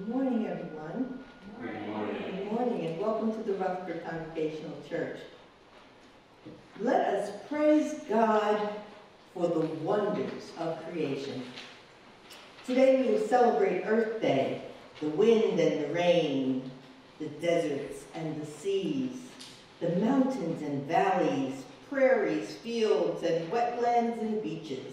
Good morning, everyone. Good morning. Good morning, and welcome to the Rutherford Congregational Church. Let us praise God for the wonders of creation. Today we will celebrate Earth Day, the wind and the rain, the deserts and the seas, the mountains and valleys, prairies, fields, and wetlands and beaches.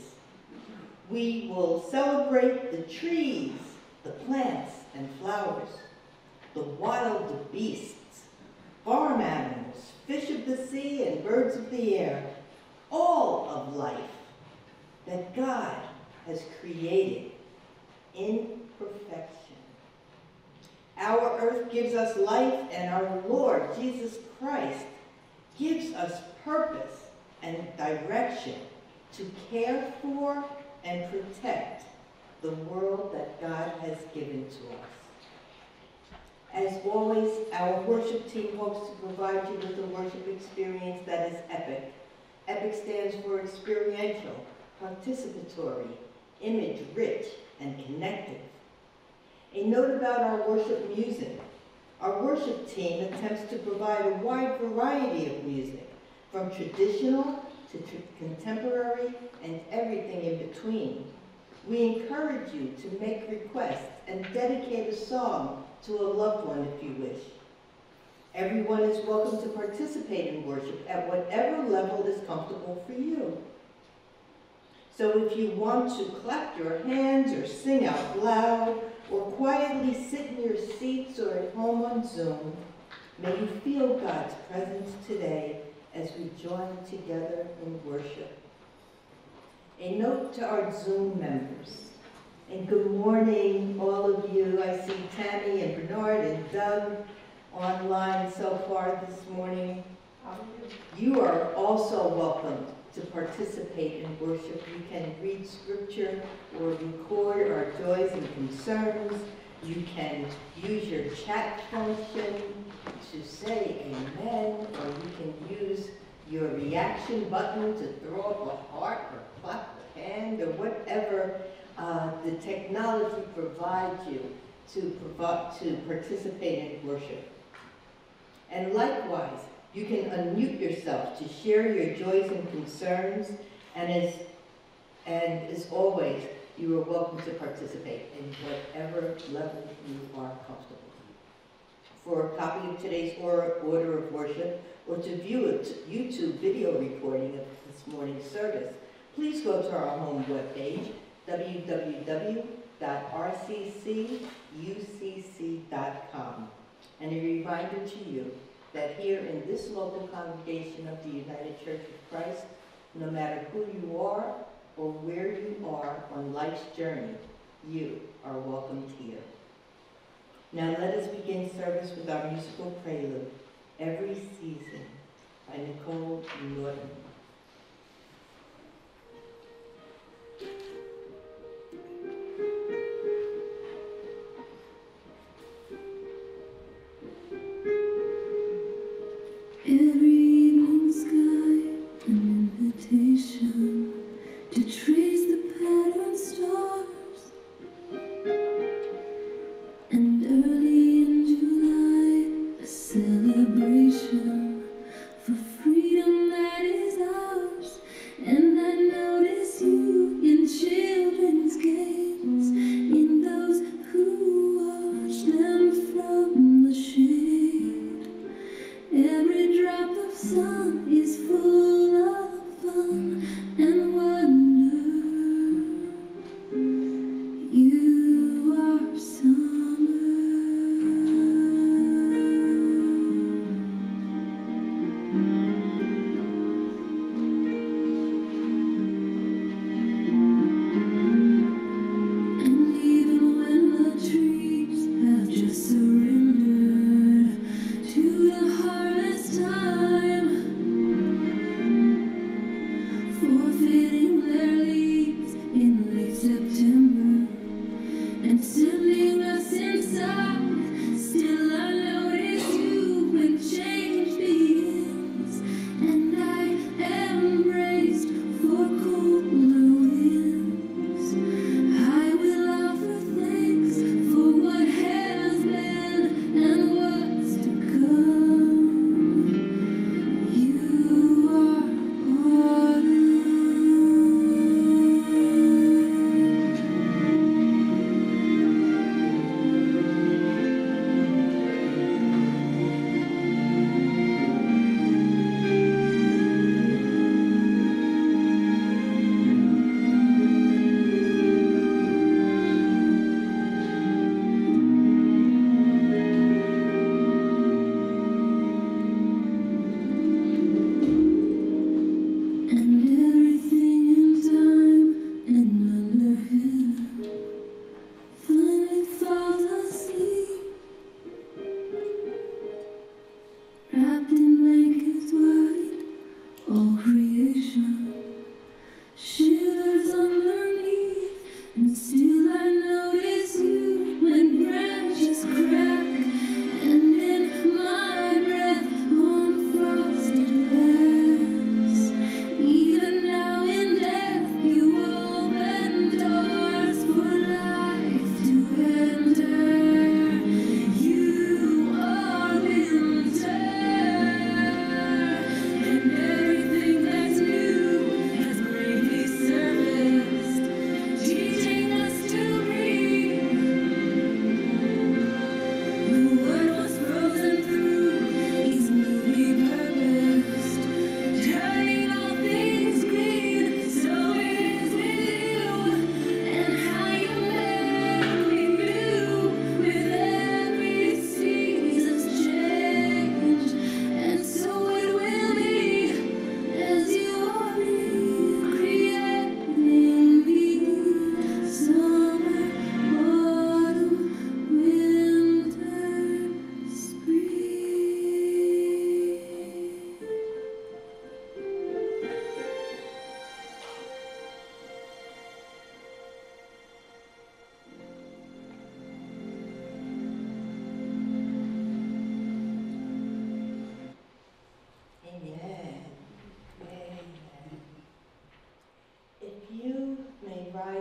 We will celebrate the trees, the plants and flowers, the wild beasts, farm animals, fish of the sea and birds of the air, all of life that God has created in perfection. Our earth gives us life, and our Lord Jesus Christ gives us purpose and direction to care for and protect the world that God has given to us. As always, our worship team hopes to provide you with a worship experience that is epic. Epic stands for experiential, participatory, image-rich, and connective. A note about our worship music. Our worship team attempts to provide a wide variety of music, from traditional to contemporary and everything in between. We encourage you to make requests and dedicate a song to a loved one if you wish. Everyone is welcome to participate in worship at whatever level is comfortable for you. So if you want to clap your hands or sing out loud or quietly sit in your seats or at home on Zoom, may you feel God's presence today as we join together in worship. A note to our Zoom members. And good morning, all of you. I see Tammy and Bernard and Doug online so far this morning. You are also welcome to participate in worship. You can read scripture or record our joys and concerns. You can use your chat function to say amen, or you can use your reaction button to throw up a heart or clap a hand or whatever the technology provides you to participate in worship. And likewise, you can unmute yourself to share your joys and concerns, and as always, you are welcome to participate in whatever level you are comfortable. For a copy of today's order of worship, or to view a YouTube video recording of this morning's service, please go to our home webpage, www.rccucc.com. And a reminder to you that here in this local congregation of the United Church of Christ, no matter who you are or where you are on life's journey, you are welcomed here. Now let us begin service with our musical prelude, Every Season, by Nicole Norton. Every evening sky, an invitation to trace the patterned stars. And early in July, a celebration for freedom that is ours.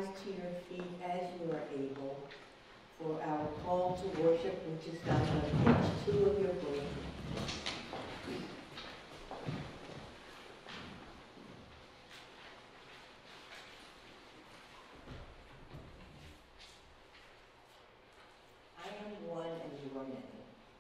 rise to your feet as you are able for our call to worship, which is found on page 2 of your book. I am one and you are many.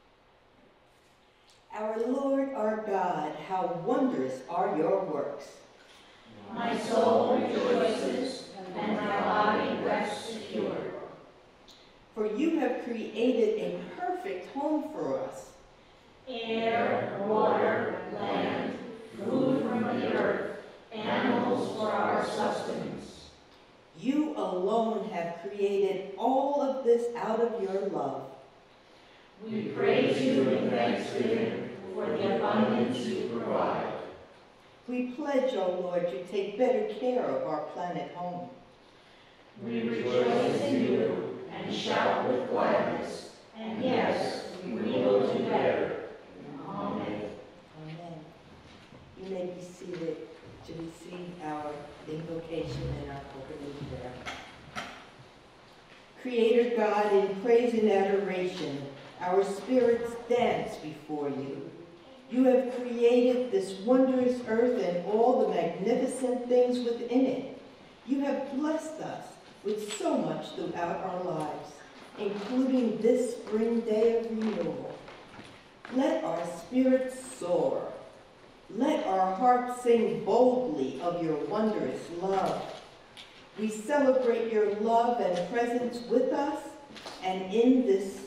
Our Lord, our God, how wondrous are your works. My soul rejoices, and my body rests secure. For you have created a perfect home for us. Air, water, land, food from the earth, animals for our sustenance. You alone have created all of this out of your love. We praise you in thanksgiving for the abundance you provide. We pledge, O Lord, to take better care of our planet home. We rejoice in you and shout with gladness, and yes, we will do better. Amen. Amen. You may be seated to receive our invocation and our opening prayer. Creator God, in praise and adoration, our spirits dance before you. You have created this wondrous earth and all the magnificent things within it. You have blessed us with so much throughout our lives, including this spring day of renewal. Let our spirits soar. Let our hearts sing boldly of your wondrous love. We celebrate your love and presence with us, and in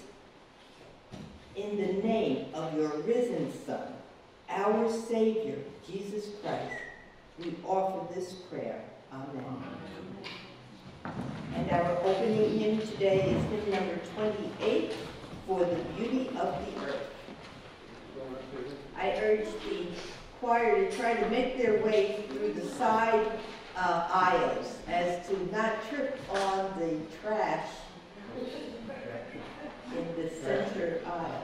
the name of your risen Son, our Savior, Jesus Christ, we offer this prayer. Amen. And our opening hymn today is hymn number 28, For the Beauty of the Earth. I urge the choir to try to make their way through the side aisles as to not trip on the trash in the center aisle.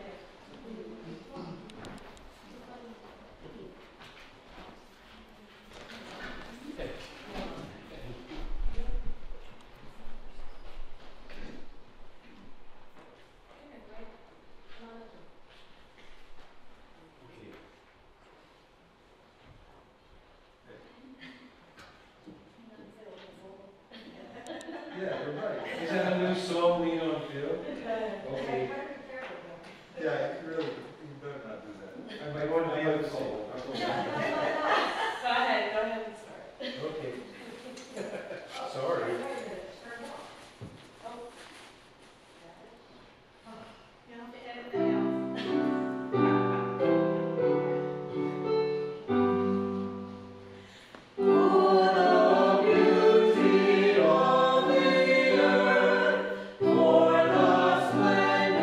Yeah, you're right. Is that a new song, Lean on Phil? Okay. Yeah, really, you better not do that. I might want to be on the song. Go ahead and start. Okay. Sorry. You don't have to edit that out. For the splendor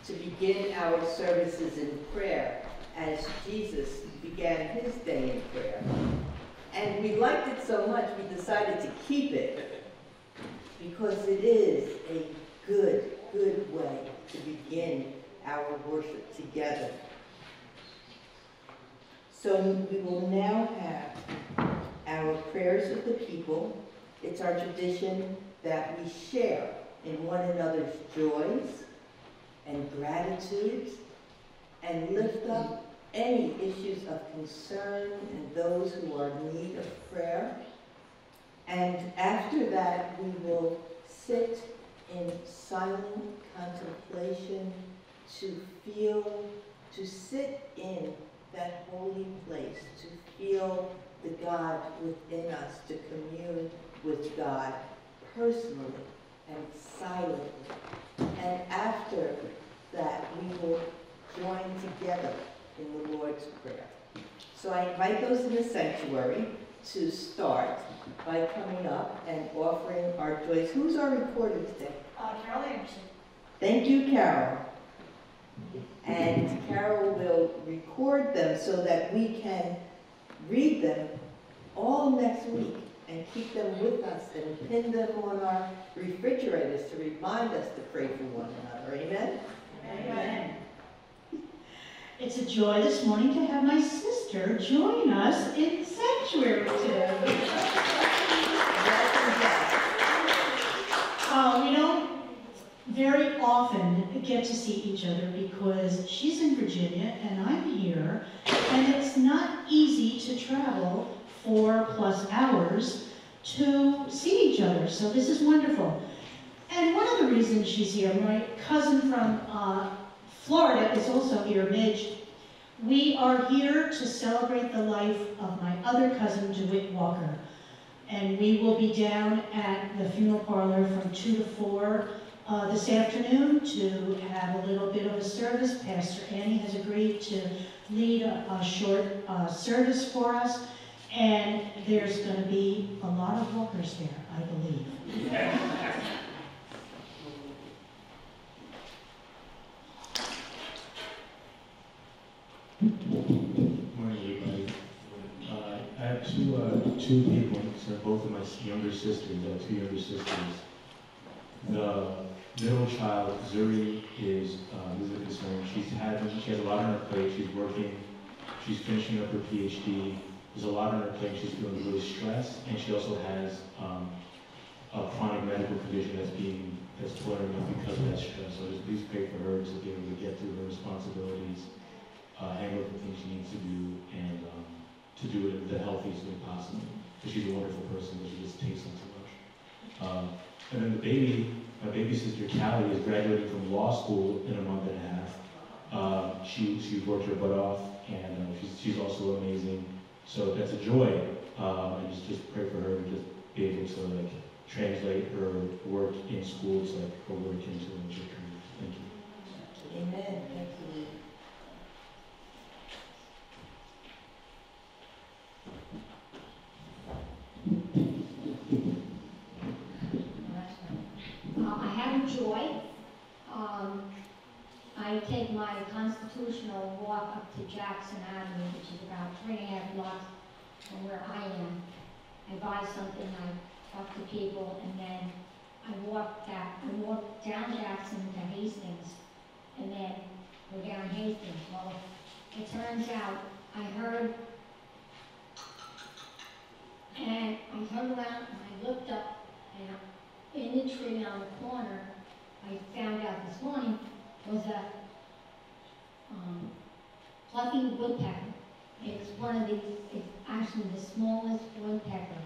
to begin our services in prayer as Jesus began his day in prayer. And we liked it so much we decided to keep it because it is a good way to begin our worship together. So we will now have our prayers of the people. It's our tradition that we share in one another's joys and gratitudes and lift up any issues of concern and those who are in need of prayer. And after that, we will sit in silent contemplation to sit in that holy place, to feel the God within us, to commune with God personally and silently. And after that, we will join together in the Lord's Prayer. So I invite those in the sanctuary to start by coming up and offering our joys. Who's our recorder today? Carol Anderson. Thank you, Carol. And Carol will record them so that we can read them all next week and keep them with us and pin them on our refrigerators to remind us to pray for one another. Amen? Amen. It's a joy this morning to have my sister join us in sanctuary today. We don't very often get to see each other because she's in Virginia and I'm here, and it's not easy to travel 4+ hours to see each other, so this is wonderful. And one of the reasons she's here, my cousin from Florida is also here, Midge. We are here to celebrate the life of my other cousin, DeWitt Walker. And we will be down at the funeral parlor from 2 to 4 this afternoon to have a little bit of a service. Pastor Annie has agreed to lead a short service for us. And there's going to be a lot of walkers there, I believe. Good morning, everybody. I have two people, so both of my younger sisters. I have two younger sisters. The middle child, Zuri, is visiting this morning. She has a lot on her plate. She's working. She's finishing up her PhD. There's a lot on her plate. She's feeling really stressed, and she also has a chronic medical condition that's flaring up because of that stress. So just please pray for her to be able to get through her responsibilities, handle the things she needs to do, and to do it the healthiest way possible. Because she's a wonderful person, but she just takes on too much. And then my baby sister Callie is graduating from law school in a month and a half. She worked her butt off, and she's also amazing. So that's a joy. And just pray for her to just be able to translate her work in school to her work into her career. Thank you. Amen. Thank you. I have a joy. I take my constitutional walk up to Jackson Avenue, which is about 3.5 blocks from where I am. I buy something, I talk to people, and then I walk back. I walk down Jackson to Hastings, and then go down Hastings. Well, it turns out I heard, and I turned around and I looked up, and in the tree on the corner, I found out this morning, was a fluffy woodpecker. It's one of these, it's actually the smallest woodpecker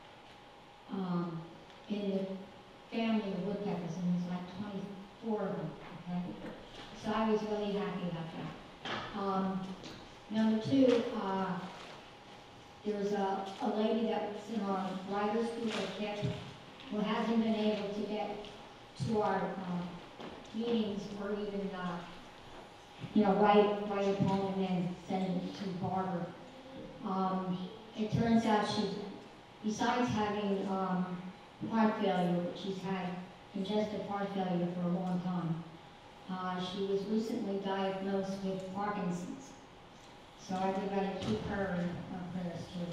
in the family of woodpeckers, and there's like 24 of them, okay? So I was really happy about that. Number two, there's a lady that was in our writers group at KIP who hasn't been able to get to our meetings or even, write a poem and then send it to Barbara. It turns out she's, besides having heart failure, which she's had congestive heart failure for a long time, She was recently diagnosed with Parkinson's. So everybody keep her in our prayers too.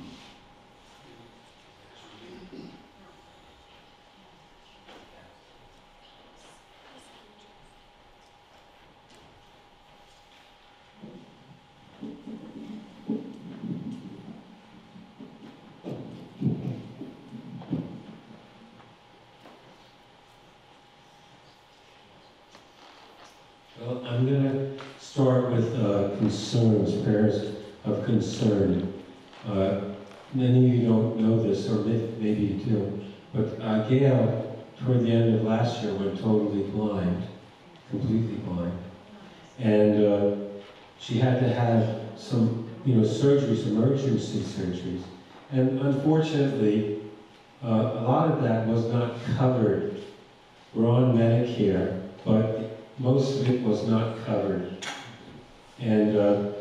Well, I'm going to start with concerns, prayers of concern. Many of you don't know this, or maybe you do, but Gail, toward the end of last year, went totally blind, completely blind. And she had to have some, surgeries, emergency surgeries. And unfortunately, a lot of that was not covered. We're on Medicare, but most of it was not covered. And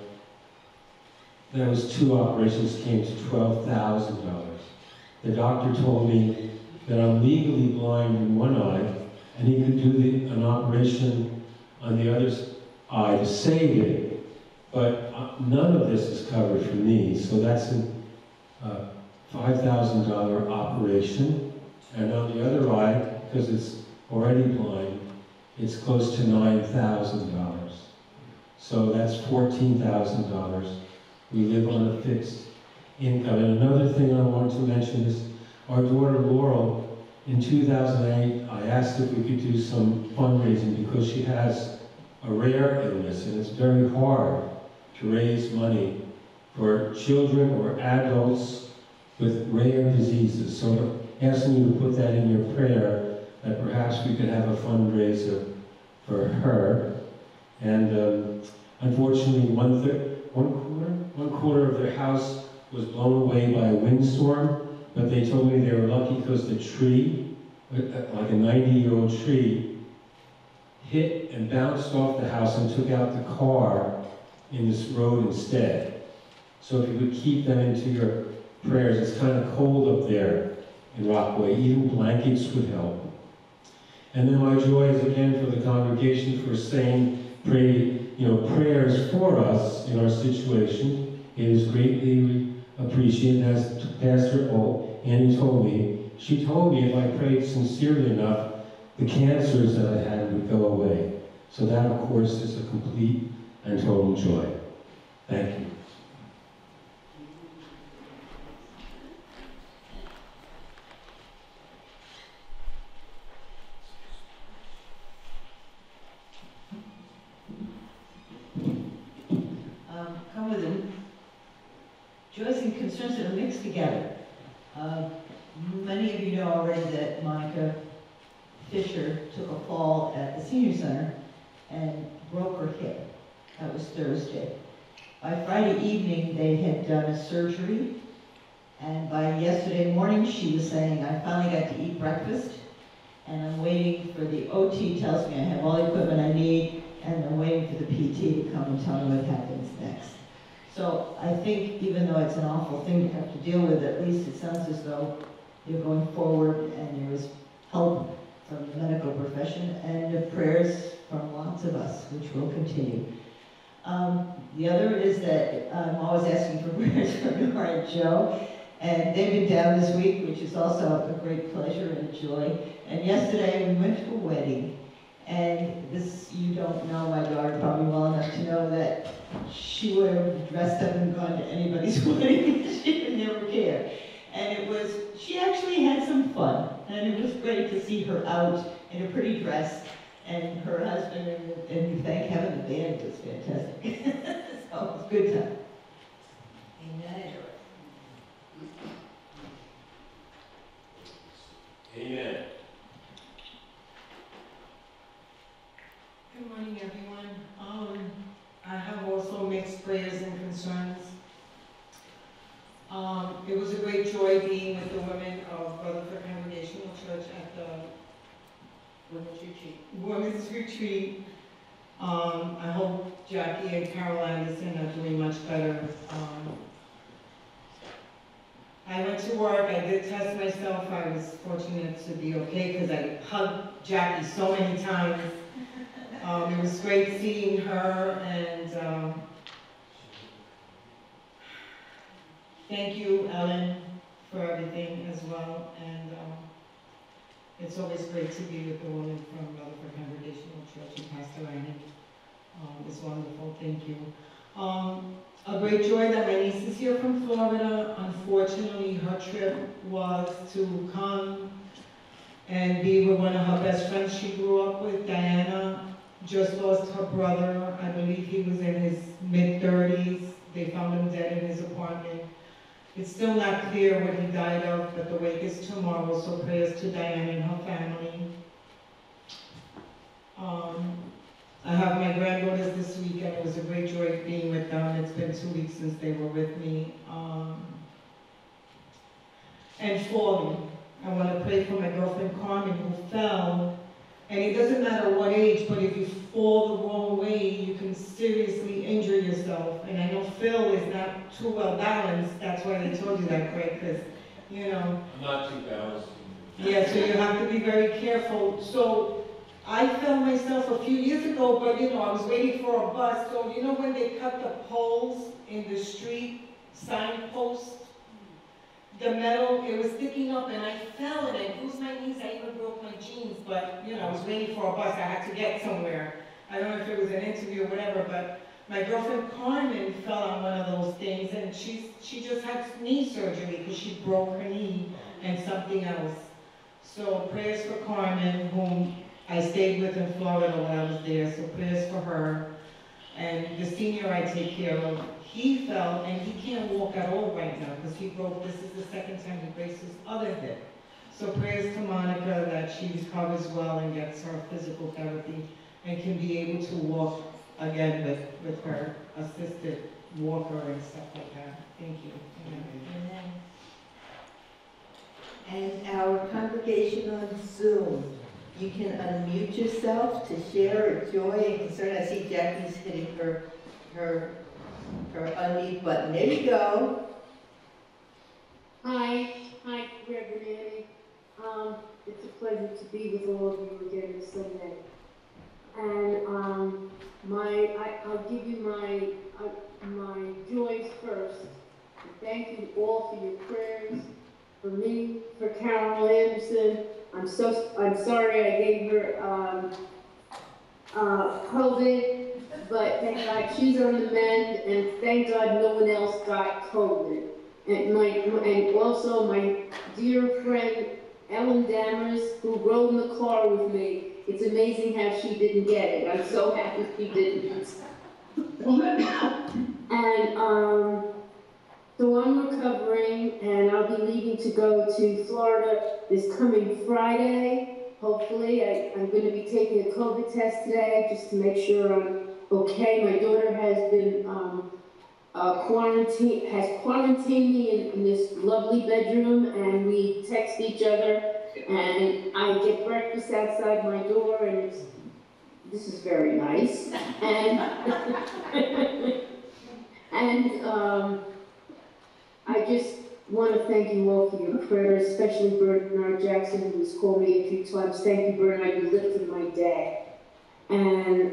there was 2 operations, came to $12,000. The doctor told me that I'm legally blind in one eye, and he could do an operation on the other eye to save it. But none of this is covered for me, so that's a $5,000 operation. And on the other eye, because it's already blind, it's close to $9,000. So that's $14,000. We live on a fixed income. And another thing I want to mention is our daughter Laurel, in 2008, I asked if we could do some fundraising because she has a rare illness, and it's very hard to raise money for children or adults with rare diseases. So I'm asking you to put that in your prayer, that perhaps we could have a fundraiser for her. And unfortunately, one quarter of their house was blown away by a windstorm, but they told me they were lucky because the tree, like a 90-year-old tree, hit and bounced off the house and took out the car in this road instead. So if you would keep them into your prayers, it's kind of cold up there in Rockaway. Even blankets would help. And then my joy is again for the congregation for saying prayers for us in our situation. It is greatly appreciated. As Pastor Annie told me, she told me if I prayed sincerely enough, the cancers that I had would go away. So that, of course, is a complete and total joy. Thank you. Come with them. Joys and concerns that are mixed together. Many of you know already that Monica Fisher took a fall at the senior center and broke her hip. That was Thursday. By Friday evening, they had done a surgery, and by yesterday morning, she was saying, I finally got to eat breakfast, and I'm waiting for the OT, tells me I have all the equipment I need, and I'm waiting for the PT to come and tell me what happens next. So I think even though it's an awful thing to have to deal with, at least it sounds as though you're going forward and there is help from the medical profession and the prayers from lots of us, which will continue. The other is that I'm always asking for prayers for Nora and Joe, and they've been down this week, which is also a great pleasure and joy. And yesterday we went to a wedding, and this, you don't know my daughter probably well enough to know that she would have dressed up and gone to anybody's wedding. She would never care. And it was, she actually had some fun, and it was great to see her out in a pretty dress, and her husband, and thank heaven the band was fantastic. So it was a good time. Amen. Amen. Good morning, everyone. I have also mixed prayers and concerns. It was a great joy being with the women of Rutherford Congregational Church at the Women's Retreat. I hope Jackie and Carol Anderson are doing much better. I went to work, I did test myself, I was fortunate to be okay because I hugged Jackie so many times. It was great seeing her, and thank you, Ellen, for everything as well. And it's always great to be with the woman from Rutherford Congregational Church and Pastor Annie. It's wonderful, thank you. A great joy that my niece is here from Florida. Unfortunately, her trip was to come and be with one of her best friends she grew up with, Diana. Just lost her brother. I believe he was in his mid-30s. They found him dead in his apartment. It's still not clear what he died of, but the wake is tomorrow, so prayers to Diana and her family. I have my granddaughters this weekend. It was a great joy being with them. It's been 2 weeks since they were with me. And falling. I want to pray for my girlfriend Carmen, who fell. And it doesn't matter what age, but if you fall the wrong way, you can seriously injure yourself. And I know Phil is not too well balanced. That's why they told you that, Craig, because, you know. I'm not too balanced. Yeah, so you have to be very careful. So I fell myself a few years ago, but you know, I was waiting for a bus. So you know when they cut the poles in the street, signposts? The metal, it was sticking up and I fell and I bruised my knees, I even broke my jeans, but you know, I was waiting for a bus, I had to get somewhere. I don't know if it was an interview or whatever, but my girlfriend Carmen fell on one of those things and she just had knee surgery because she broke her knee and something else. So prayers for Carmen, whom I stayed with in Florida while I was there, so prayers for her. And the senior I take care of, he fell and he can't walk at all right now because this is the second time he breaks his other hip. So prayers to Monica that she recovers well and gets her physical therapy and can be able to walk again with her assisted walker and stuff like that. Thank you. Amen. And our congregation on Zoom, you can unmute yourself to share a joy and concern. I see Jackie's hitting her unmute button. There you go. Hi, Reverend Annie. It's a pleasure to be with all of you again this Sunday. And I'll give you my joys first. Thank you all for your prayers, for me, for Carol Anderson. I'm sorry I gave her COVID, but thank God she's on the mend, and thank God no one else got COVID. And also my dear friend Ellen Dammers, who rode in the car with me. It's amazing how she didn't get it. I'm so happy she didn't. And so I'm recovering, and I'll be leaving to go to Florida this coming Friday. Hopefully, I'm going to be taking a COVID test today just to make sure I'm okay. My daughter has been quarantined me in this lovely bedroom, and we text each other, and I get breakfast outside my door, and this is very nice. And I just want to thank you all for your prayers, especially Bernard Jackson, who's called me a few times. Thank you, Bernard, you lifted my day. And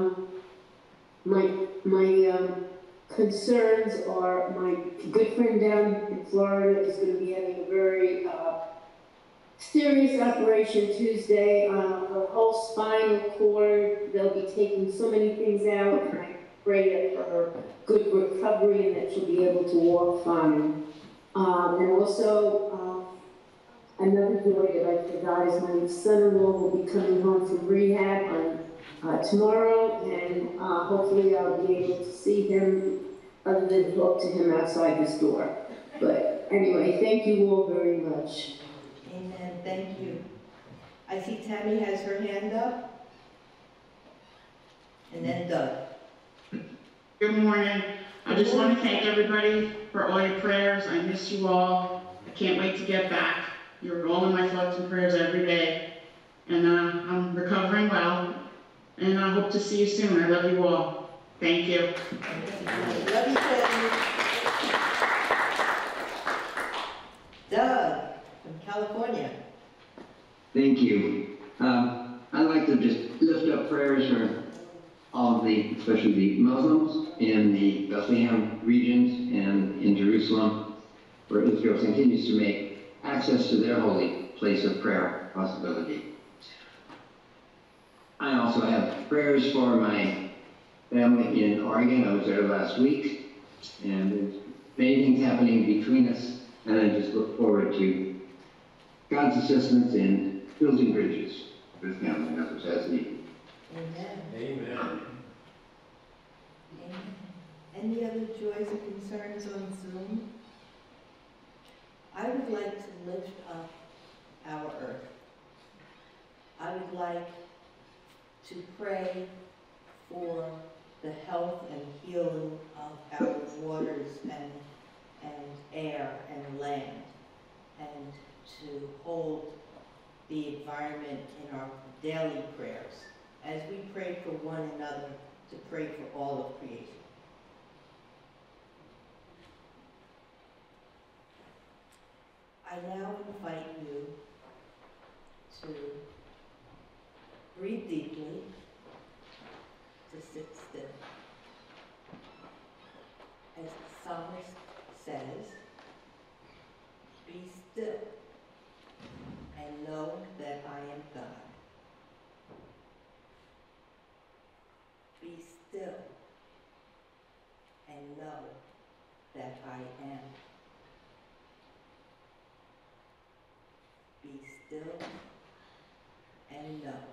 my concerns are my good friend down in Florida is going to be having a very serious operation Tuesday. Her whole spinal cord, they'll be taking so many things out, and I pray for her good recovery and that she'll be able to walk fine. And also, another joy that I forgot is my son-in-law will be coming home from rehab on tomorrow, and hopefully I'll be able to see him other than talk to him outside this door. But anyway, thank you all very much. Amen. Thank you. I see Tammy has her hand up. And then Doug. Good morning. I just want to thank everybody for all your prayers. I miss you all. I can't wait to get back. You're all in my thoughts and prayers every day. And I'm recovering well. And I hope to see you soon. I love you all. Thank you. Love you, Tammy. Doug from California. Thank you. I'd like to just lift up prayers for all of the, especially the Muslims in the Bethlehem regions and in Jerusalem, where Israel continues to make access to their holy place of prayer a possibility. I also have prayers for my family in Oregon. I was there last week, and there's many things happening between us, and I just look forward to God's assistance in building bridges with family members as needed. Amen. Amen. Amen. Any other joys or concerns on Zoom? I would like to lift up our earth. I would like to pray for the health and healing of our waters and air and land, and to hold the environment in our daily prayers as we pray for one another, to pray for all of creation. I now invite you to breathe deeply, to sit still. As the psalmist says, be still and know that I am God. Be still and know that I am. Be still and know.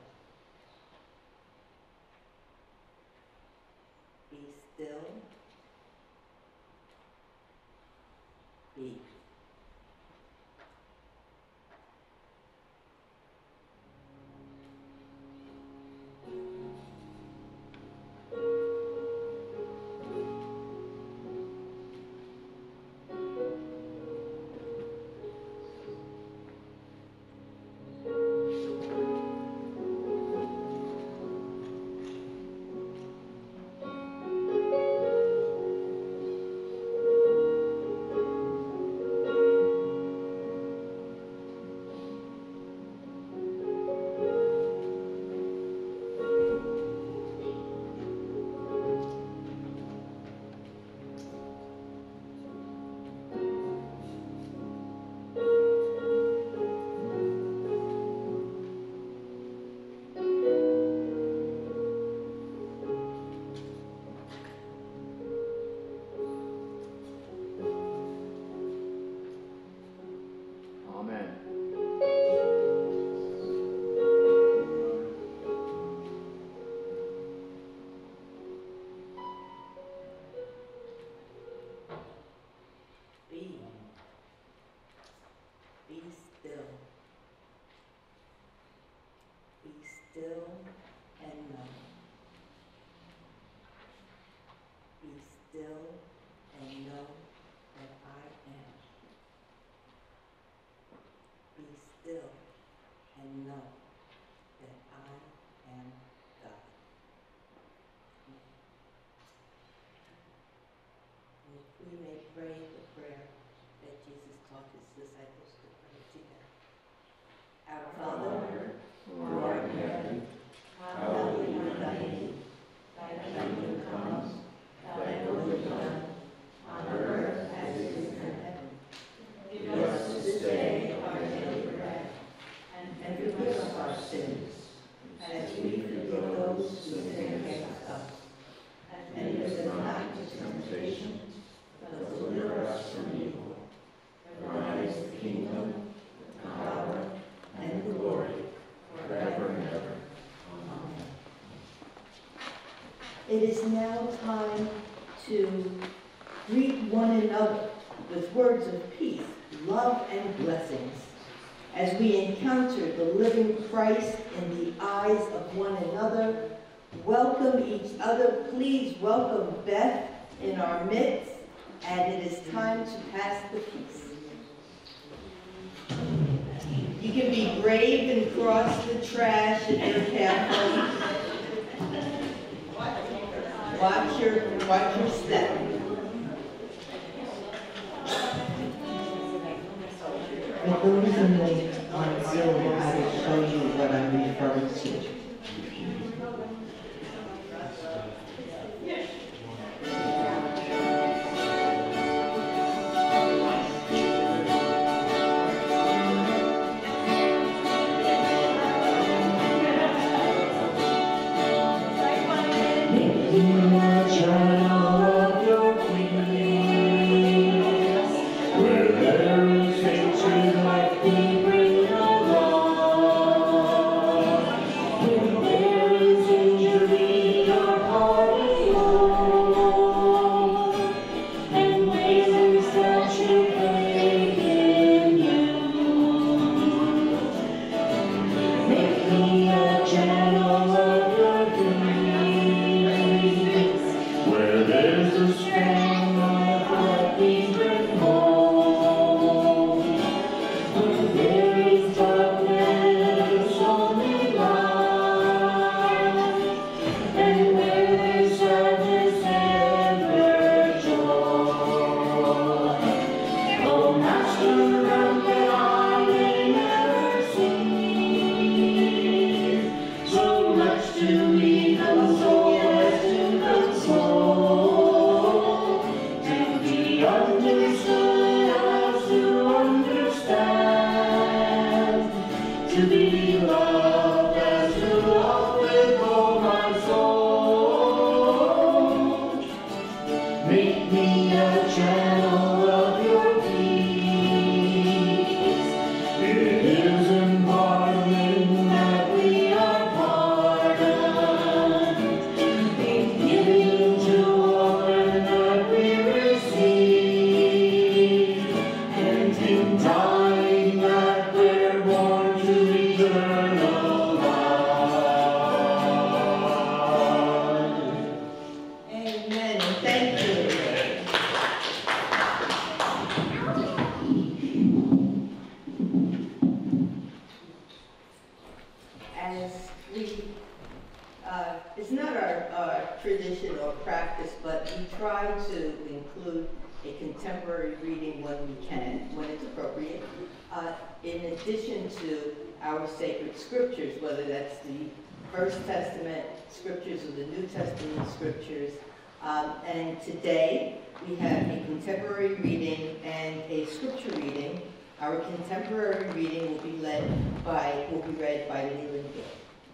Be still. Be. Still and know. Be still and know that I am. Be still and know that I am God. And if we may pray the prayer that Jesus taught his disciples to pray together. Our Father, who art in heaven, hallowed be thy name. Thy kingdom come, thy will be done, on earth as it is in heaven. Give us this day our daily bread, and forgive us our sins, as we forgive those who sin against us. And lead us not into temptation, but deliver us from evil. For thine is the kingdom, the power, and the glory, forever and ever. Amen. It is now time to greet one another with words of peace, love, and blessings. As we encounter the living Christ in the eyes of one another, welcome each other. Please welcome Beth in our midst, and it is time to pass the peace. You can be brave and cross the trash if you're careful. Watch your step. For those on Zoom, I will show you what I'm referring to. tradition or practice, but we try to include a contemporary reading when we can, when it's appropriate, in addition to our sacred scriptures, whether that's the First Testament scriptures or the New Testament scriptures. And today we have a contemporary reading and a scripture reading. Our contemporary reading will be read by Leland Gill.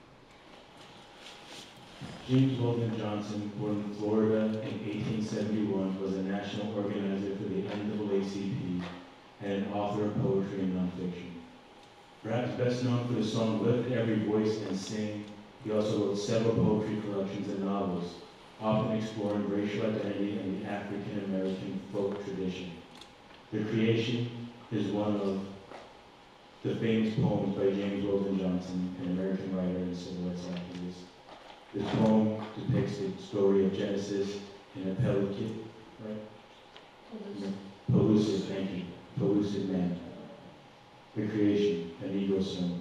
James Weldon Johnson, born in Florida in 1871, was a national organizer for the NAACP and an author of poetry and nonfiction. Perhaps best known for the song Lift Every Voice and Sing, he also wrote several poetry collections and novels, often exploring racial identity and the African American folk tradition. The Creation is one of the famous poems by James Weldon Johnson, an American writer and civil rights activist. This poem depicts the story of Genesis in a pellucid, right? Pellucid, thank you. Pellucid man. The Creation, a Negro song.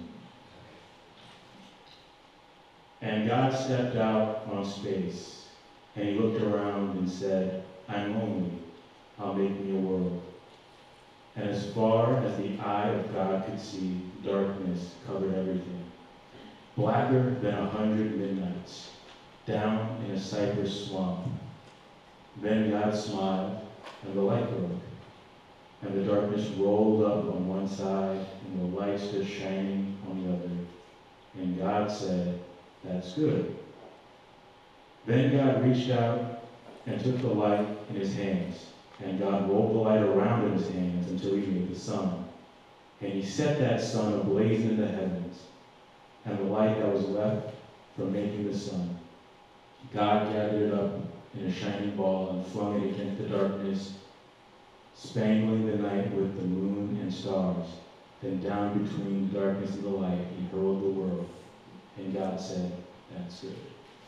And God stepped out on space, and he looked around and said, I'm lonely, I'll make me a world. And as far as the eye of God could see, darkness covered everything. Blacker than 100 midnights, down in a cypress swamp. Then God smiled, and the light broke, and the darkness rolled up on one side, and the light stood shining on the other. And God said, that's good. Then God reached out and took the light in his hands, and God rolled the light around in his hands until he made the sun. And he set that sun ablaze in the heavens, and the light that was left from making the sun, God gathered it up in a shining ball and flung it against the darkness, spangling the night with the moon and stars. Then down between the darkness and the light, he hurled the world. And God said, that's good.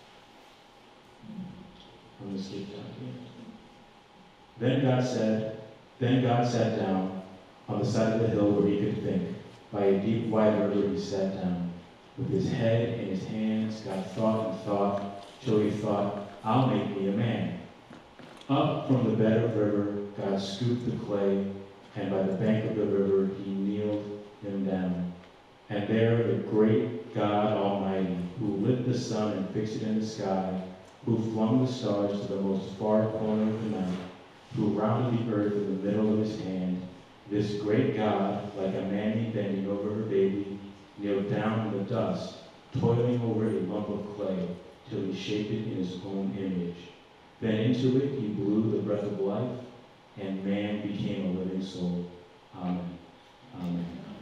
I'm going to skip down here. Then God sat down on the side of the hill where he could think. By a deep, wide river he sat down. With his head in his hands, God thought and thought, till he thought, I'll make me a man. Up from the bed of the river, God scooped the clay, and by the bank of the river he kneeled him down. And there the great God Almighty, who lit the sun and fixed it in the sky, who flung the stars to the most far corner of the night, who rounded the earth in the middle of his hand, this great God, like a mammy bending over her baby, kneeled down in the dust, toiling over a lump of clay, till he shaped it in his own image. Then into it he blew the breath of life, and man became a living soul. Amen. Amen.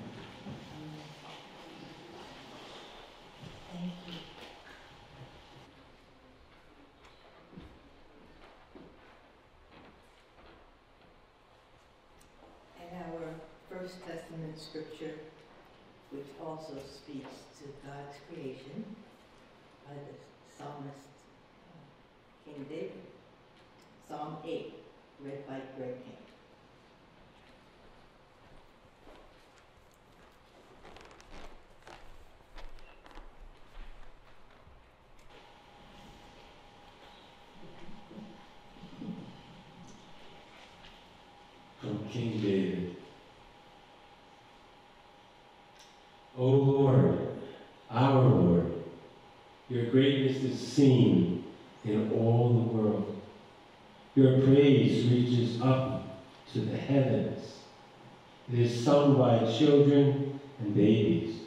Thank you. And our First Testament scripture, which also speaks to God's creation, by the psalmist King David. Psalm 8, read by Greg King. From King David. O Lord, our Lord, your greatness is seen in all the world. Your praise reaches up to the heavens. It is sung by children and babies.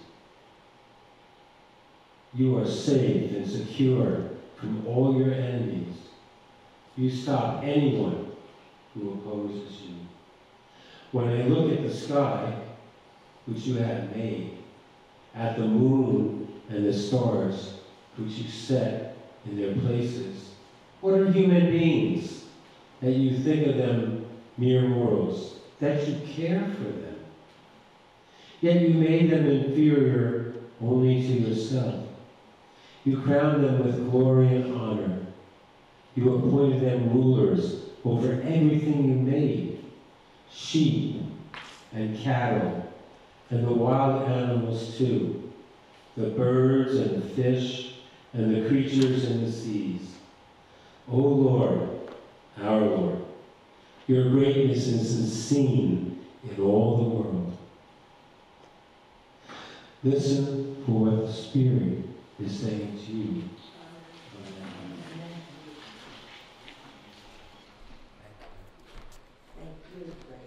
You are safe and secure from all your enemies. You stop anyone who opposes you. When I look at the sky, which you have made, at the moon and the stars, which you set in their places, what are human beings that you think of them mere mortals, that you care for them? Yet you made them inferior only to yourself. You crowned them with glory and honor. You appointed them rulers over everything you made, sheep and cattle, and the wild animals too, the birds and the fish and the creatures in the seas. O Lord, our Lord, your greatness is seen in all the world. Listen for what the Spirit is saying to you. Thank you, Greg.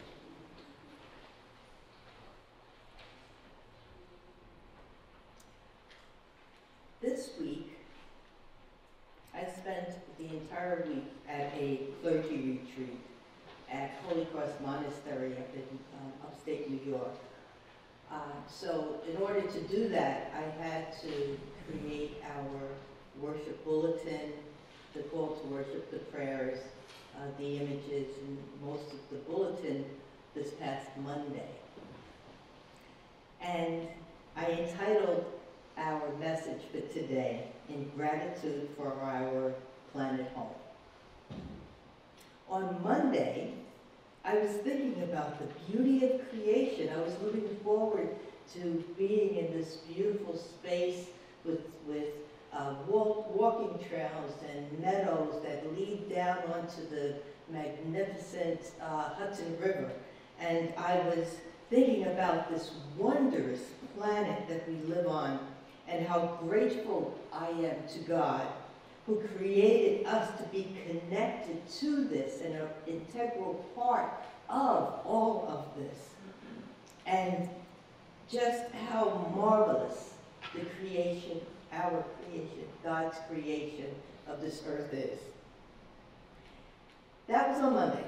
This week, I spent the entire week at a clergy retreat at Holy Cross Monastery up in upstate New York. So in order to do that, I had to create our worship bulletin, the call to worship, the prayers, the images, and most of the bulletin this past Monday. And I entitled our message for today, In Gratitude for Our Planet Home. On Monday, I was thinking about the beauty of creation. I was looking forward to being in this beautiful space with walking trails and meadows that lead down onto the magnificent Hudson River. And I was thinking about this wondrous planet that we live on and how grateful I am to God, who created us to be connected to this and an integral part of all of this. And just how marvelous the creation, our creation, God's creation of this earth is. That was on Monday.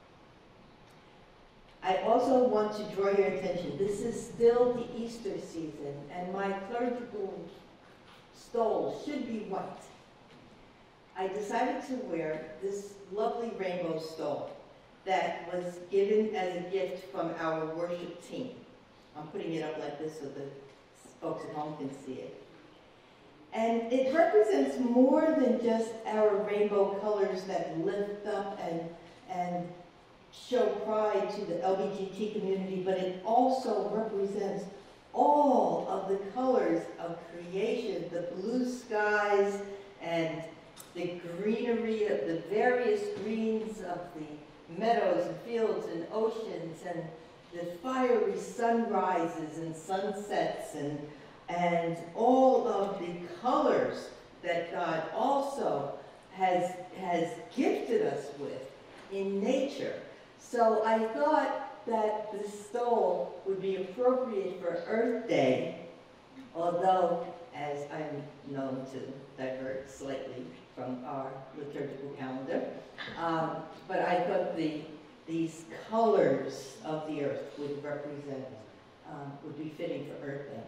I also want to draw your attention. This is still the Easter season, and my clerical stole should be white. I decided to wear this lovely rainbow stole that was given as a gift from our worship team. I'm putting it up like this so the folks at home can see it. And it represents more than just our rainbow colors that lift up and show pride to the LGBT community, but it also represents all of the colors of creation, the blue skies and the greenery of the various greens of the meadows and fields and oceans, and the fiery sunrises and sunsets, and all of the colors that God also has gifted us with in nature. So I thought that this stole would be appropriate for Earth Day, although, as I'm known to divert slightly from our liturgical calendar, but I thought these colors of the earth would represent, would be fitting for Earth Day.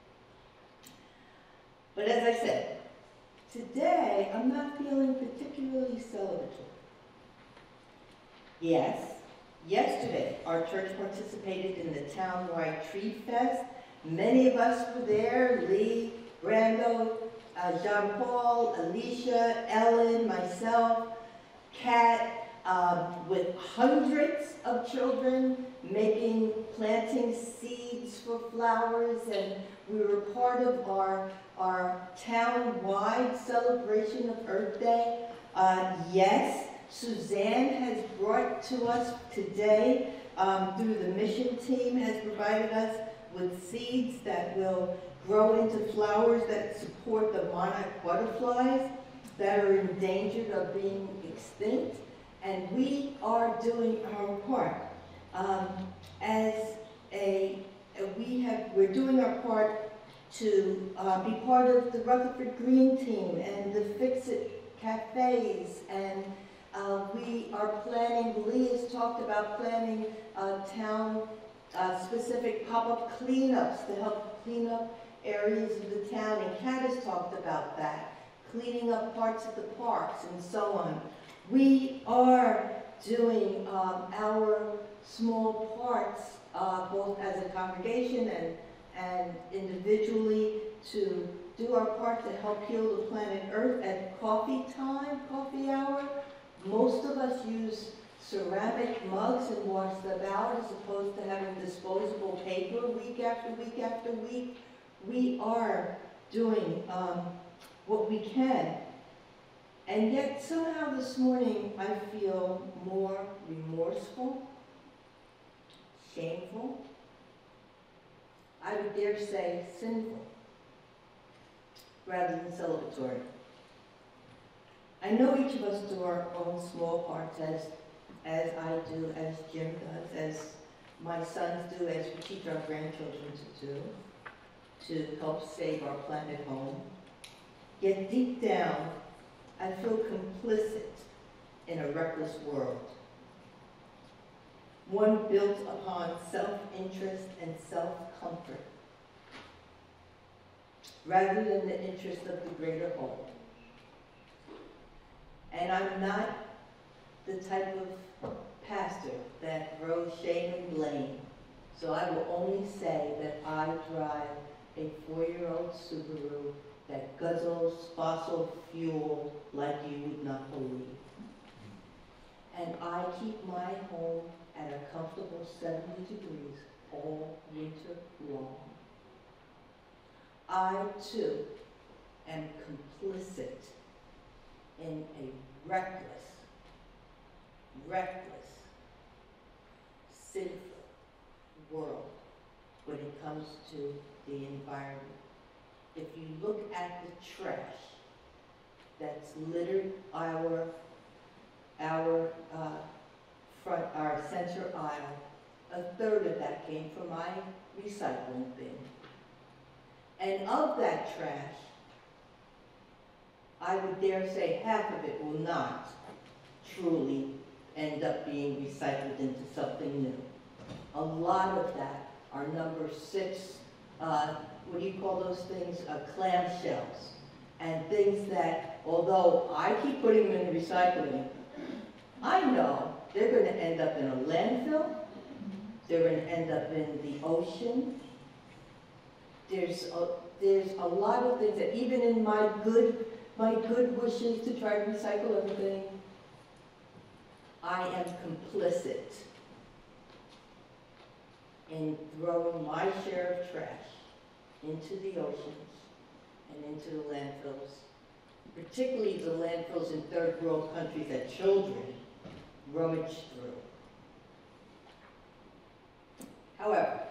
But as I said, today I'm not feeling particularly celebratory. Yes, yesterday our church participated in the town-wide tree fest. Many of us were there: Lee, Brando, Jean-Paul, Alicia, Ellen, myself, Kat, with hundreds of children planting seeds for flowers, and we were part of our town-wide celebration of Earth Day. Yes, Suzanne has brought to us today, through the mission team, has provided us with seeds that will grow into flowers that support the monarch butterflies that are endangered of being extinct. And we are doing our part. We're doing our part to be part of the Rutherford Green team and the Fix-It cafes, and we are planning, Lee has talked about planning town specific pop-up cleanups to help clean up areas of the town, and Kat has talked about that, cleaning up parts of the parks and so on. We are doing our small parts, both as a congregation and individually, to do our part to help heal the planet Earth. At coffee time, coffee hour, most of us use ceramic mugs and wash them out as opposed to having disposable paper week after week after week. We are doing what we can. And yet somehow this morning I feel more remorseful, shameful, I would dare say sinful, rather than celebratory. I know each of us do our own small parts, as I do, as Jim does, as my sons do, as we teach our grandchildren to do, to help save our planet home. Yet deep down, I feel complicit in a reckless world. One built upon self-interest and self-comfort, rather than the interest of the greater whole. And I'm not the type of pastor that throws shame and blame, so I will only say that I drive a 4-year-old Subaru that guzzles fossil fuel like you would not believe. And I keep my home at a comfortable 70 degrees all winter long. I, too, am complicit in a reckless, sinful world when it comes to the environment. If you look at the trash that's littered our center aisle, a third of that came from my recycling bin. And of that trash, I would dare say half of it will not truly end up being recycled into something new. A lot of that are number 6, what do you call those things? Clamshells. And things that, although I keep putting them in the recycling, I know they're going to end up in a landfill, they're going to end up in the ocean. There's a lot of things that even in my good wishes to try to recycle everything, I am complicit in throwing my share of trash into the oceans and into the landfills, particularly the landfills in third world countries that children rummage through. However,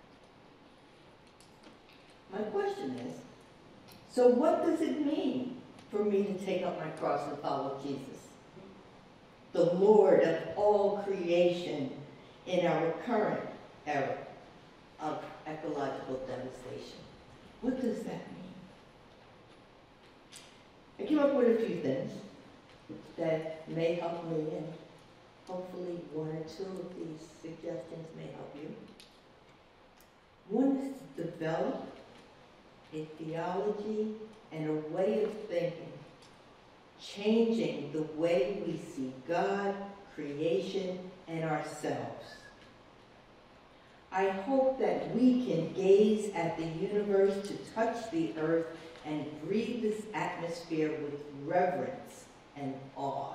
my question is, so what does it mean for me to take up my cross and follow Jesus, the Lord of all creation in our current era of ecological devastation? What does that mean? I came up with a few things that may help me, and hopefully 1 or 2 of these suggestions may help you. One is to develop a theology and a way of thinking, changing the way we see God, creation, and ourselves. I hope that we can gaze at the universe, to touch the earth, and breathe this atmosphere with reverence and awe.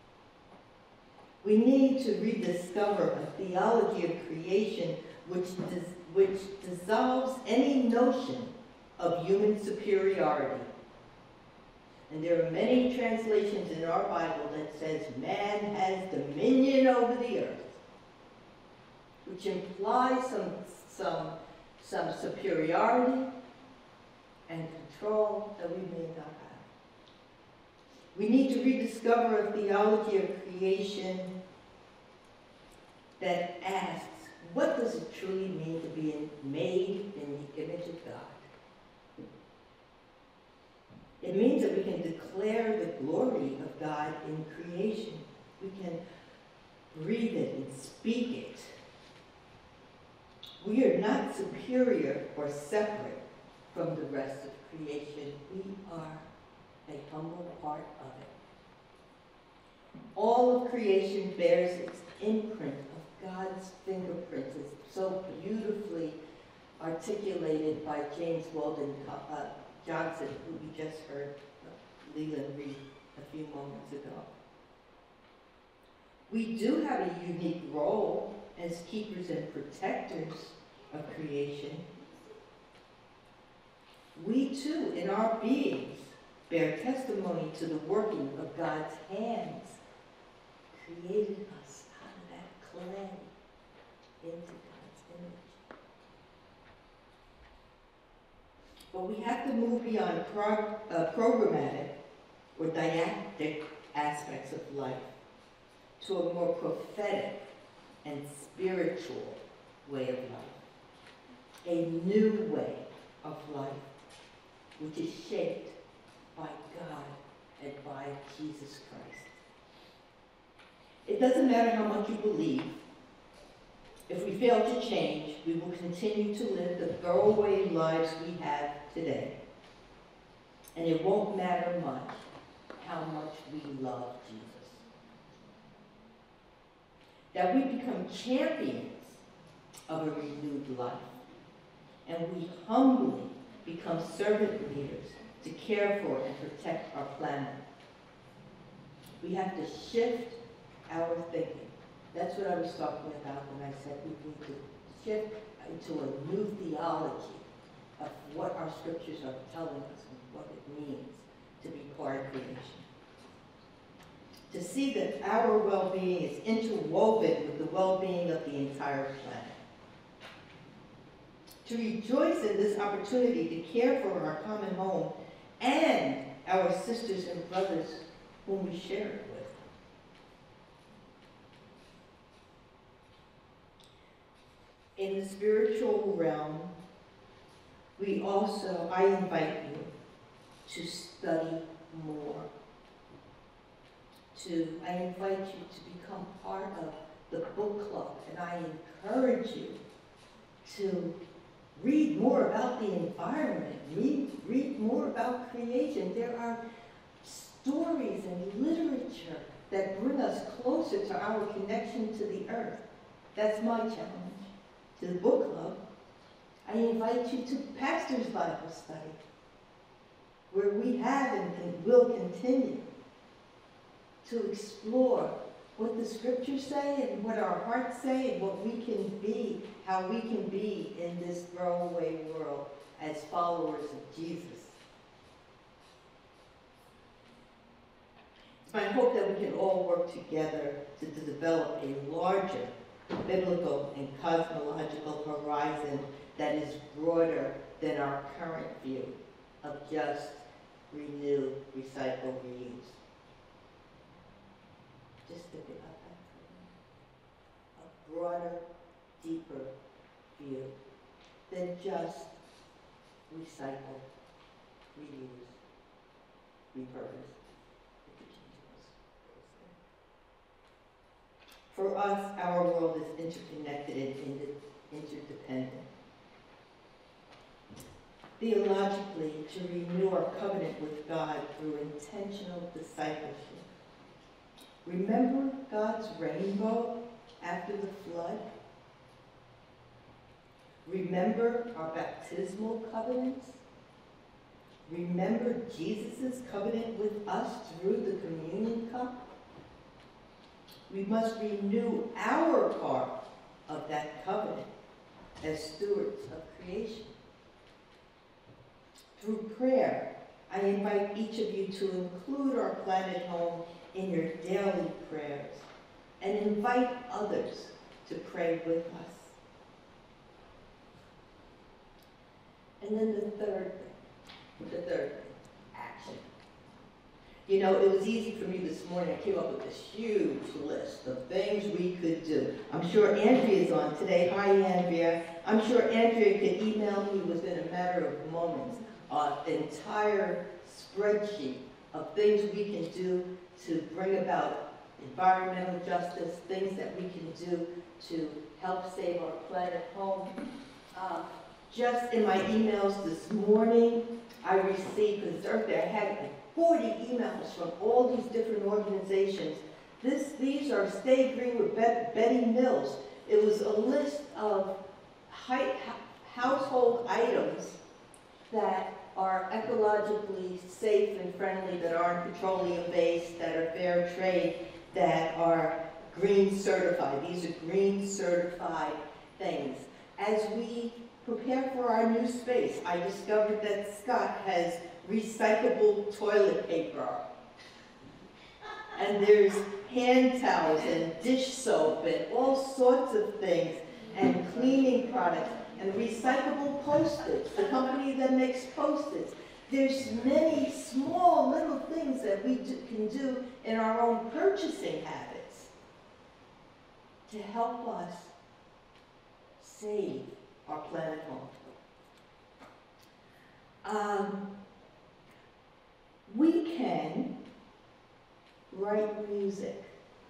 We need to rediscover a theology of creation which dissolves any notion of human superiority. And there are many translations in our Bible that says man has dominion over the earth, which implies some superiority and control that we may not have. We need to rediscover a theology of creation that asks, what does it truly mean to be made in the image of God? It means that we can declare the glory of God in creation. We can breathe it and speak it. We are not superior or separate from the rest of creation. We are a humble part of it. All of creation bears its imprint of God's fingerprints. It's so beautifully articulated by James Weldon Johnson, who we just heard Leland read a few moments ago. We do have a unique role as keepers and protectors of creation. We too, in our beings, bear testimony to the working of God's hands, created us out of that clay into God's image. But we have to move beyond programmatic or didactic aspects of life to a more prophetic and spiritual way of life. A new way of life, which is shaped by God and by Jesus Christ. It doesn't matter how much you believe. If we fail to change, we will continue to live the throwaway lives we have today. And it won't matter much how much we love Jesus. That we become champions of a renewed life. And we humbly become servant leaders to care for and protect our planet. We have to shift our thinking. That's what I was talking about when I said we need to shift into a new theology of what our scriptures are telling us and what it means to be part of creation. To see that our well-being is interwoven with the well-being of the entire planet. To rejoice in this opportunity to care for our common home and our sisters and brothers whom we share it with. In the spiritual realm, I invite you to study more. I invite you to become part of the book club, and I encourage you to read more about the environment, read more about creation. There are stories and literature that bring us closer to our connection to the earth. That's my challenge. To the book club, I invite you to Pastor's Bible Study, where we have and will continue to explore what the scriptures say and what our hearts say and what we can be, how we can be in this throwaway world as followers of Jesus. It's my hope that we can all work together to develop a larger biblical and cosmological horizon that is broader than our current view of just renew, recycle, reuse. Just think about that. A broader, deeper view than just recycle, reuse, repurpose. For us, our world is interconnected and interdependent. Theologically, to renew our covenant with God through intentional discipleship. Remember God's rainbow after the flood? Remember our baptismal covenants? Remember Jesus' covenant with us through the communion cup? We must renew our part of that covenant as stewards of creation. Through prayer, I invite each of you to include our planet home in your daily prayers and invite others to pray with us. And then the third thing, action. You know, it was easy for me this morning. I came up with this huge list of things we could do. I'm sure Andrea's on today. Hi, Andrea. I'm sure Andrea could email me within a matter of moments an entire spreadsheet of things we can do to bring about environmental justice, things that we can do to help save our planet home. Just in my emails this morning, I received, because Earth Day, I had like 40 emails from all these different organizations. These are Stay Green with Betty Mills. It was a list of household items that are ecologically safe and friendly, that aren't petroleum-based, that are fair trade, that are green certified. These are green certified things. As we prepare for our new space, I discovered that Scott has recyclable toilet paper. And there's hand towels and dish soap and all sorts of things, and cleaning products, and recyclable Post-its, the company that makes Post-its. There's many small little things that we can do in our own purchasing habits to help us save our planet home. We can write music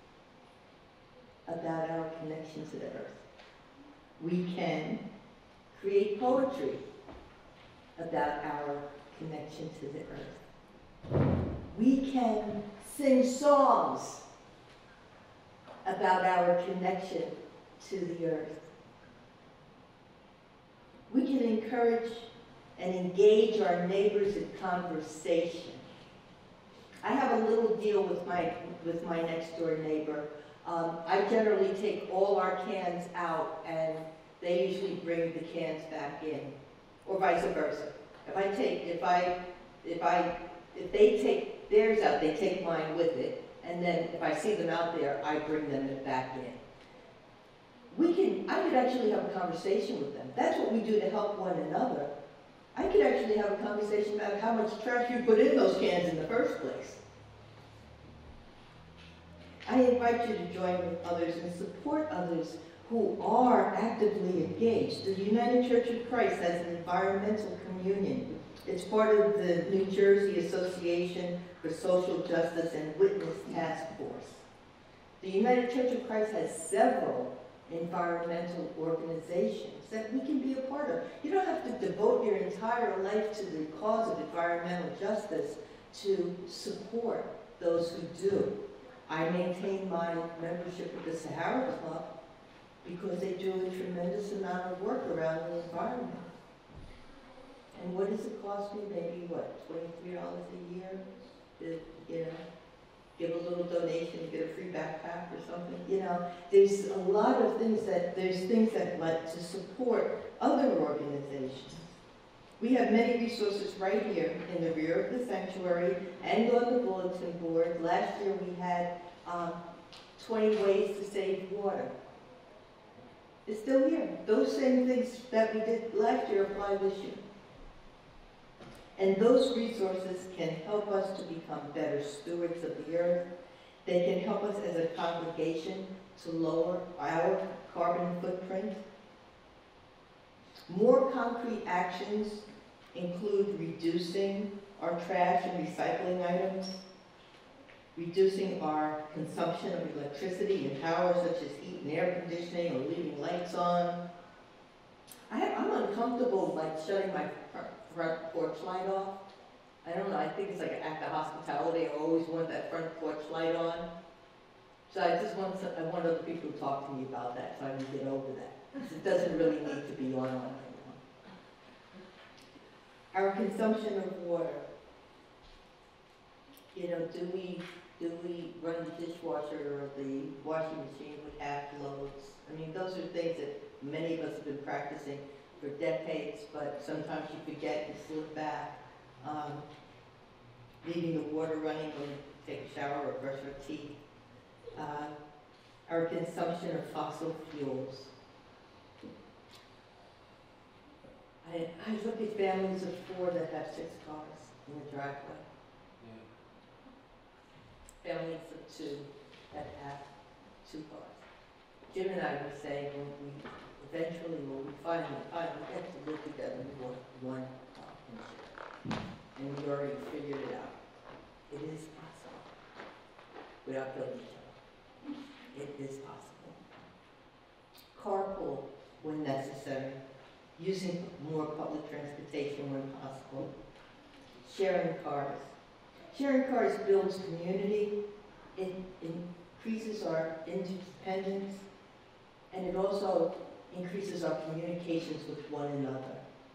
about our connection to the earth. We can create poetry about our connection to the earth. We can sing songs about our connection to the earth. We can encourage and engage our neighbors in conversation. I have a little deal with my next door neighbor. I generally take all our cans out, and they usually bring the cans back in, or vice versa. If they take theirs out, they take mine with it, and then if I see them out there, I bring them back in. I could actually have a conversation with them. That's what we do to help one another. I could actually have a conversation about how much trash you put in those cans in the first place. I invite you to join with others and support others who are actively engaged. The United Church of Christ has an environmental communion. It's part of the New Jersey Association for Social Justice and Witness Task Force. The United Church of Christ has several environmental organizations that we can be a part of. You don't have to devote your entire life to the cause of environmental justice to support those who do. I maintain my membership with the Sahara Club because they do a tremendous amount of work around the environment. And what does it cost me? Maybe what, $23 a year? To, give a little donation, get a free backpack or something. There's a lot of things there's things that like to support other organizations. We have many resources right here in the rear of the sanctuary and on the bulletin board. Last year we had 20 ways to save water. It's still here. Those same things that we did last year apply this year. And those resources can help us to become better stewards of the earth. They can help us as a congregation to lower our carbon footprint. More concrete actions include reducing our trash and recycling items, reducing our consumption of electricity and power, such as heat and air conditioning or leaving lights on. I'm uncomfortable shutting my front porch light off. I don't know, I think it's like an act of hospitality. I always want that front porch light on. So I want other people to talk to me about that so I can get over that. It doesn't really need to be on anymore. Our consumption of water. Do we run the dishwasher or the washing machine with half loads? I mean, those are things that many of us have been practicing for decades, but sometimes you forget and slip back. Leaving the water running when you take a shower or brush your teeth. Our consumption of fossil fuels. I look at families of 4 that have 6 cars in the driveway. Families of 2 that have 2 cars. Jim and I were saying when we finally get to live together, we want one car. And we already figured it out. It is possible without killing each other. It is possible. Carpool when necessary. Using more public transportation when possible. Sharing cars. Sharing cars builds community. It increases our interdependence. And it also increases our communications with one another.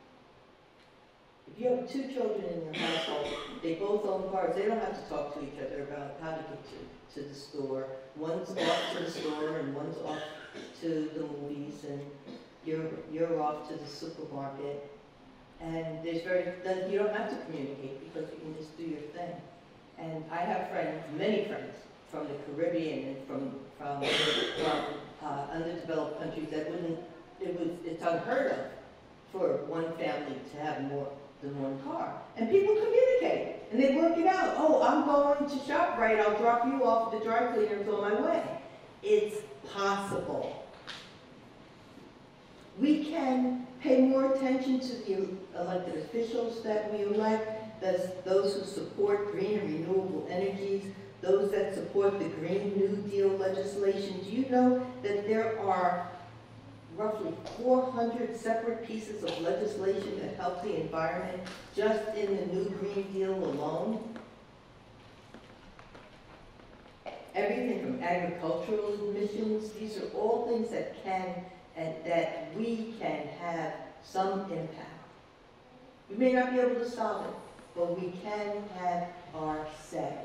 If you have 2 children in your household, they both own cars, they don't have to talk to each other about how to get to the store. One's off to the store and one's off to the movies, and you're off to the supermarket. And you don't have to communicate because you can just do your thing. And I have friends, many friends, from the Caribbean and from underdeveloped countries that it's unheard of for one family to have more than one car. And people communicate, and they work it out. Oh, I'm going to ShopRite, I'll drop you off at the dry cleaners on my way. It's possible. We can pay more attention to the elected officials that we elect, those who support green and renewable energies, those that support the Green New Deal legislation. Do you know that there are roughly 400 separate pieces of legislation that help the environment just in the new Green Deal alone? Everything from agricultural emissions, these are all things that we can have some impact. We may not be able to solve it, but we can have our say.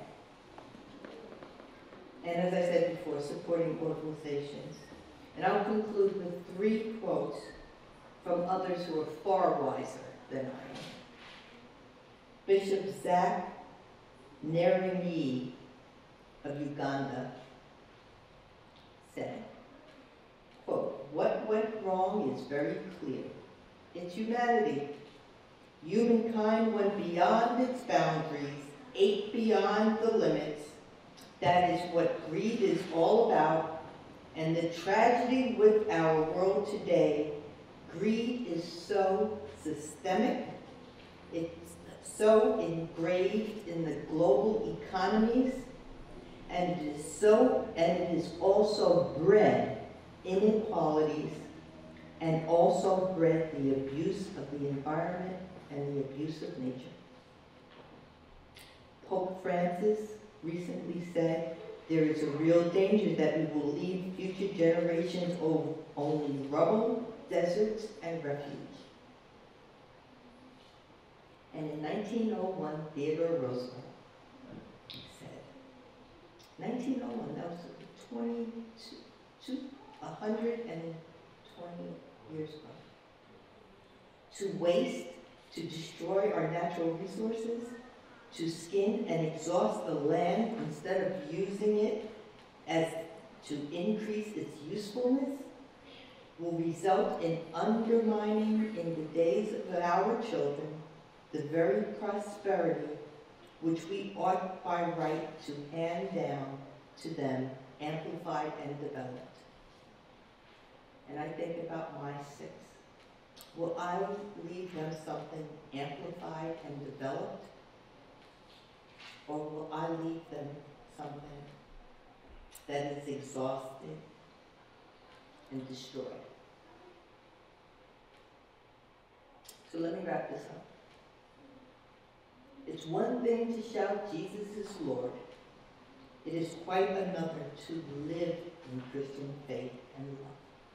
And as I said before, supporting organizations. And I'll conclude with 3 quotes from others who are far wiser than I am. Bishop Zach Nyerere of Uganda said, quote, "What went wrong is very clear. It's humanity. Humankind went beyond its boundaries, ate beyond the limits. That is what greed is all about. And the tragedy with our world today, greed is so systemic, it's so engraved in the global economies, and it is also bred inequalities and also bred the abuse of the environment and the abuse of nature." Pope Francis recently said, "There is a real danger that we will leave future generations only rubble, deserts, and refuge." And in 1901, Theodore Roosevelt said, 1901, that was 120 years ago. "To waste, to destroy our natural resources, to skin and exhaust the land instead of using it as to increase its usefulness will result in undermining in the days of our children the very prosperity which we ought by right to hand down to them, amplified and developed." And I think about my 6. Will I leave them something amplified and developed? Or will I leave them something that is exhausted and destroyed? So let me wrap this up. It's one thing to shout Jesus is Lord. It is quite another to live in Christian faith and love.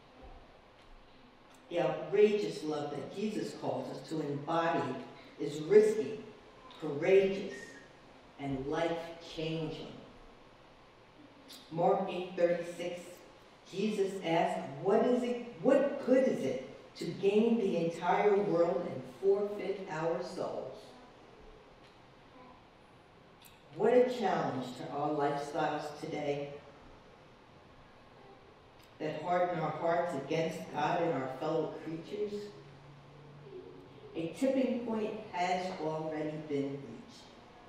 The outrageous love that Jesus calls us to embody is risky, courageous, and life-changing. Mark 8:36, Jesus asked, what good is it to gain the entire world and forfeit our souls? What a challenge to our lifestyles today that harden our hearts against God and our fellow creatures. A tipping point has already been reached.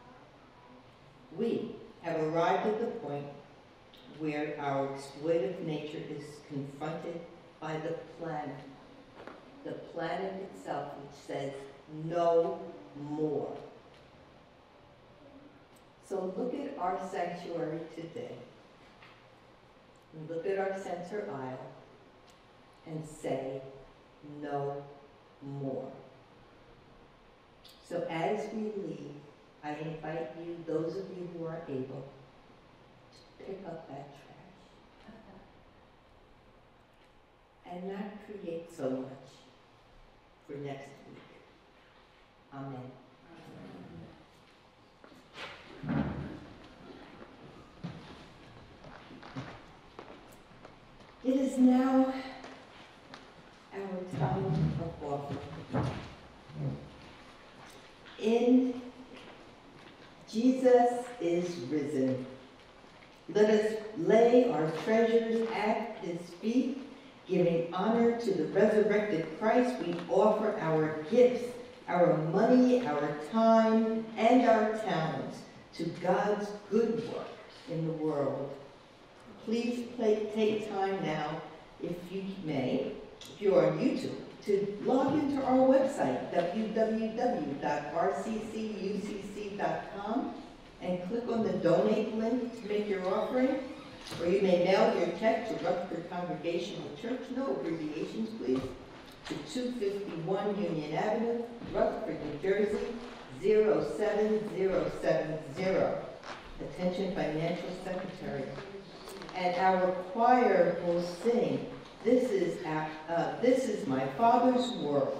We have arrived at the point where our exploitive nature is confronted by the planet itself, which says no more. So look at our sanctuary today, and look at our center aisle, and say no more. So as we leave, I invite you, those of you who are able, to pick up that trash and not create so much for next week. Amen. It is now our time of offering. Let us lay our treasures at his feet, giving honor to the resurrected Christ. We offer our gifts, our money, our time, and our talents to God's good work in the world. Please take time now, if you may, if you're on YouTube, to log into our website, www.rccucc.com, and click on the donate link to make your offering, or you may mail your check to Rutherford Congregational Church, no abbreviations please, to 251 Union Avenue, Rutherford, New Jersey, 07070. Attention Financial Secretary. And our choir will sing, This is My Father's World.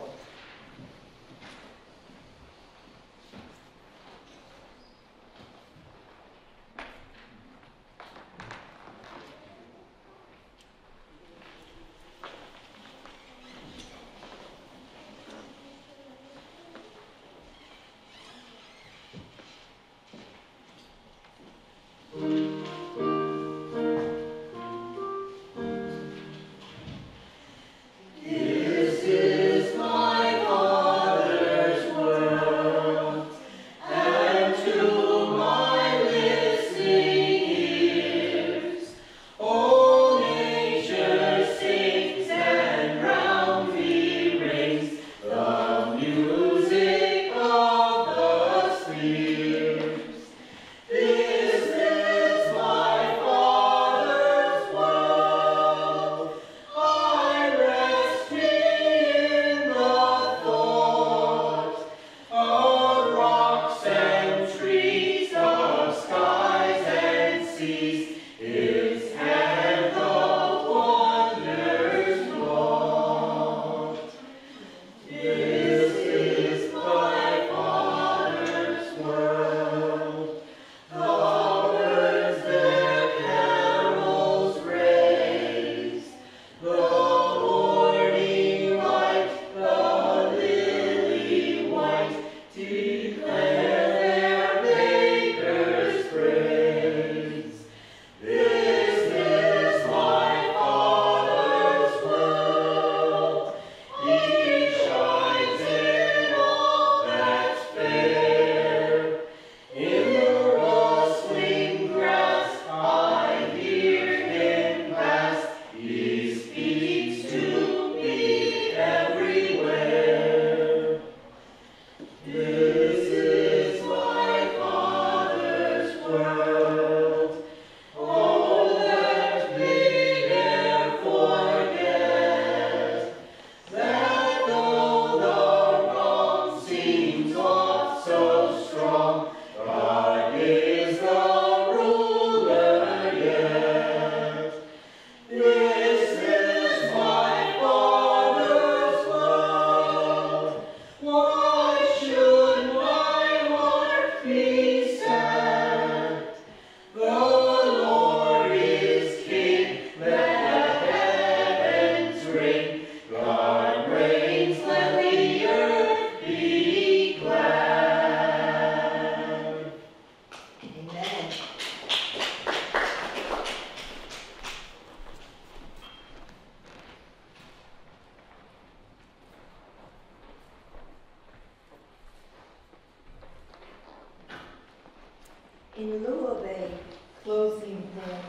In lieu of a closing hymn,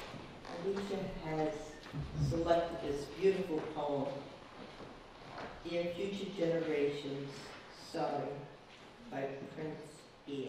Alicia has selected this beautiful poem, Dear Future Generations, Sorry, by Prince Ia.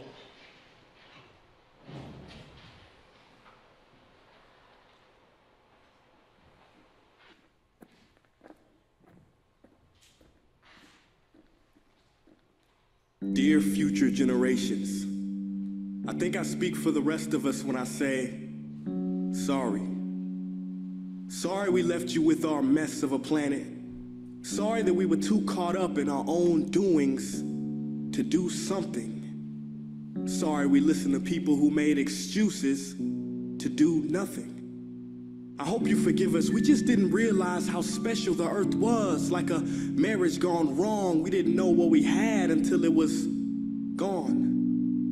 Dear future generations, I think I speak for the rest of us when I say, sorry. Sorry we left you with our mess of a planet. Sorry that we were too caught up in our own doings to do something. Sorry we listened to people who made excuses to do nothing. I hope you forgive us. We just didn't realize how special the earth was. Like a marriage gone wrong, we didn't know what we had until it was gone.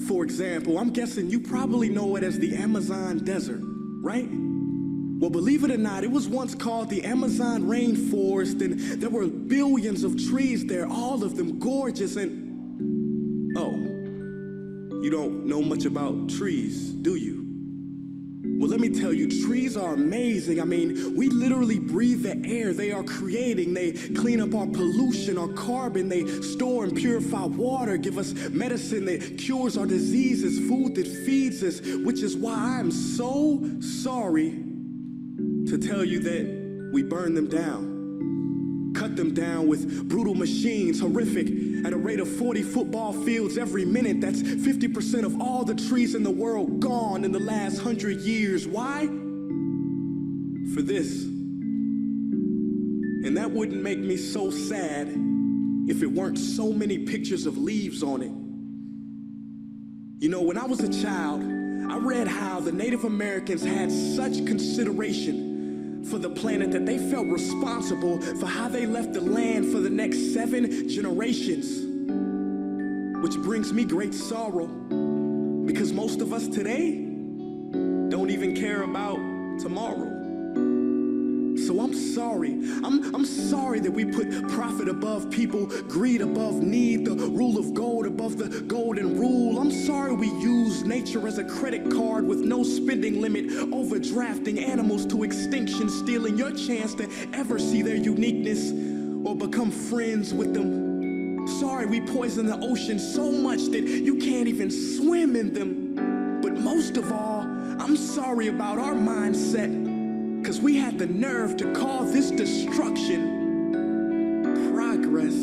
For example, I'm guessing you probably know it as the Amazon desert, right? Well, believe it or not, it was once called the Amazon rainforest, and there were billions of trees there, all of them gorgeous, and oh, you don't know much about trees, do you? Well, let me tell you, trees are amazing. I mean, we literally breathe the air they are creating. They clean up our pollution, our carbon. They store and purify water, give us medicine that cures our diseases, food that feeds us, which is why I'm so sorry to tell you that we burn them down. Cut them down with brutal machines, horrific, at a rate of 40 football fields every minute. That's 50% of all the trees in the world gone in the last 100 years. Why? For this. And that wouldn't make me so sad if it weren't so many pictures of leaves on it. You know, when I was a child, I read how the Native Americans had such consideration for the planet that they felt responsible for how they left the land for the next 7 generations. Which brings me great sorrow, because most of us today don't even care about tomorrow. So I'm sorry. I'm sorry that we put profit above people, greed above need, the rule of gold above the golden rule. I'm sorry we use nature as a credit card with no spending limit, overdrafting animals to extinction, stealing your chance to ever see their uniqueness or become friends with them. Sorry we poison the ocean so much that you can't even swim in them. But most of all, I'm sorry about our mindset, because we had the nerve to call this destruction progress.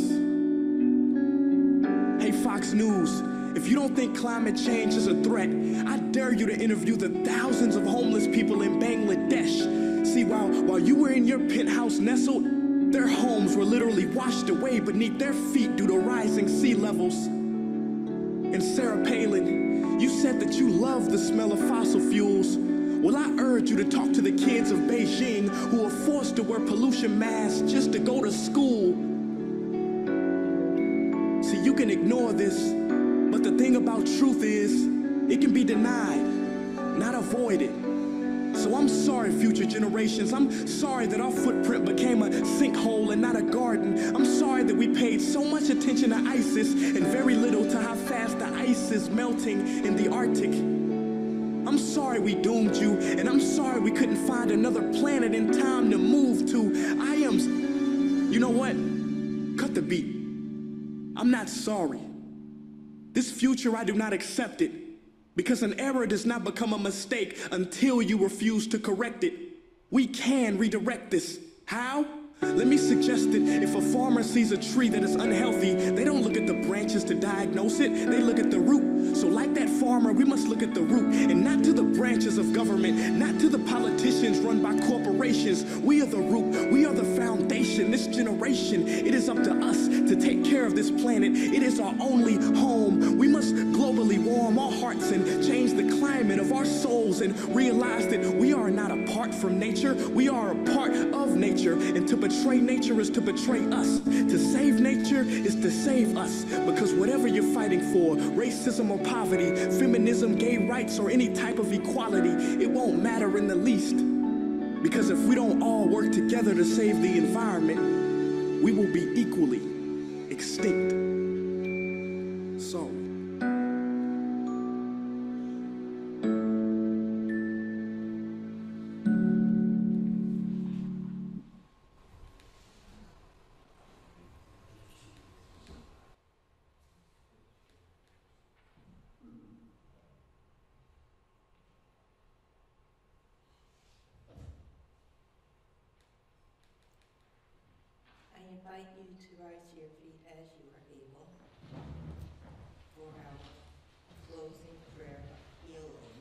Hey, Fox News, if you don't think climate change is a threat, I dare you to interview the thousands of homeless people in Bangladesh. See, while you were in your penthouse nestled, their homes were literally washed away beneath their feet due to rising sea levels. And Sarah Palin, you said that you love the smell of fossil fuels. Well, I urge you to talk to the kids of Beijing who are forced to wear pollution masks just to go to school. See, you can ignore this, but the thing about truth is, it can be denied, not avoided. So I'm sorry, future generations. I'm sorry that our footprint became a sinkhole and not a garden. I'm sorry that we paid so much attention to ISIS and very little to how fast the ice is melting in the Arctic. I'm sorry we doomed you, and I'm sorry we couldn't find another planet in time to move to. You know what? Cut the beat. I'm not sorry. This future, I do not accept it, because an error does not become a mistake until you refuse to correct it. We can redirect this. How? Let me suggest that if a farmer sees a tree that is unhealthy, they don't look at the branches to diagnose it, they look at the root. So like that farmer, we must look at the root, and not to the branches of government, not to the politicians run by corporations. We are the root, we are the foundation. This generation, it is up to us to take care of this planet. It is our only home. We must globally warm our hearts and change the climate of our souls and realize that we are not apart from nature, we are a part of nature, and to betray nature is to betray us. To save nature is to save us, because whatever you're fighting for, racism or poverty, feminism, gay rights, or any type of equality, it won't matter in the least. Because if we don't all work together to save the environment, we will be equally extinct. Sorry. I invite you to rise to your feet as you are able for our closing prayer of healing.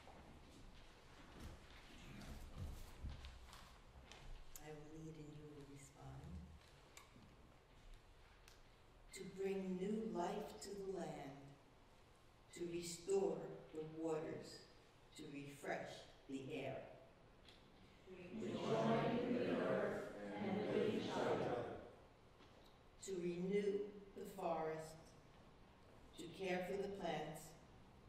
I will lead and you will respond. To bring new life to the land, to restore the waters, to refresh the air. To renew the forest, to care for the plants,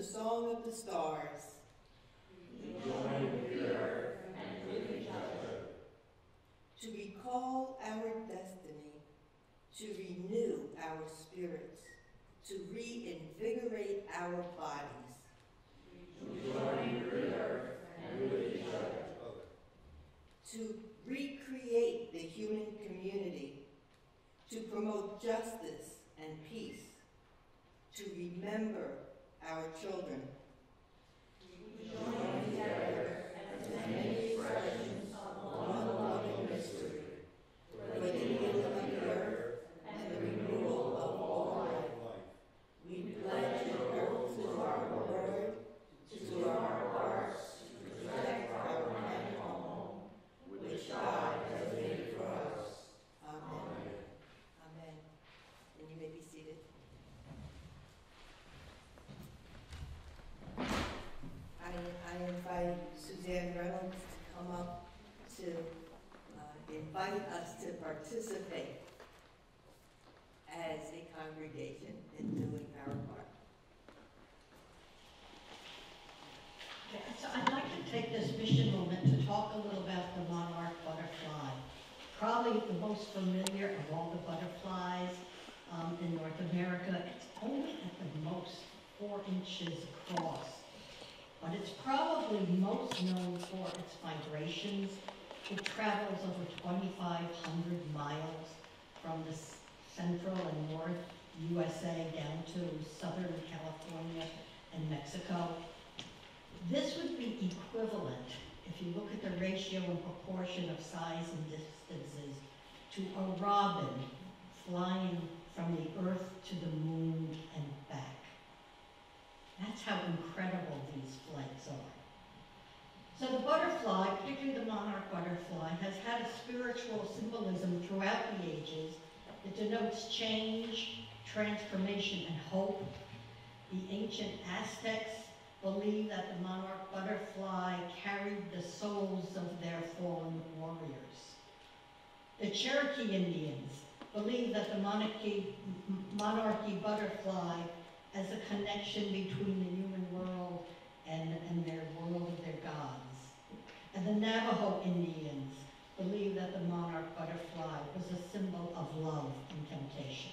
song of the stars. We join with the earth and with each other. To recall our destiny, to renew our spirits, to reinvigorate our bodies. We join with the earth and with each other. To recreate the human community, to promote justice and peace, to remember our children. We join together as many expressions of one loving mystery, for the healing of the earth and the renewal of all life. We pledge an oath to our word, to our hearts, to protect our land home, which God has made for us. Amen. Amen. And you may be seated. I invite Suzanne Reynolds to come up to invite us to participate as a congregation in doing our part. Okay, so I'd like to take this mission moment to talk a little about the monarch butterfly. Probably the most familiar of all the butterflies in North America. It's only at the most 4 inches across, but it's probably most known for its migrations. It travels over 2,500 miles from the central and north USA down to southern California and Mexico. This would be equivalent, if you look at the ratio and proportion of size and distances, to a robin flying from the earth to the moon and back. That's how incredible these flights are. So the butterfly, particularly the monarch butterfly, has had a spiritual symbolism throughout the ages. It denotes change, transformation, and hope. The ancient Aztecs believed that the monarch butterfly carried the souls of their fallen warriors. The Cherokee Indians believed that the monarchy butterfly as a connection between the human world and their world of their gods. And the Navajo Indians believed that the monarch butterfly was a symbol of love and temptation.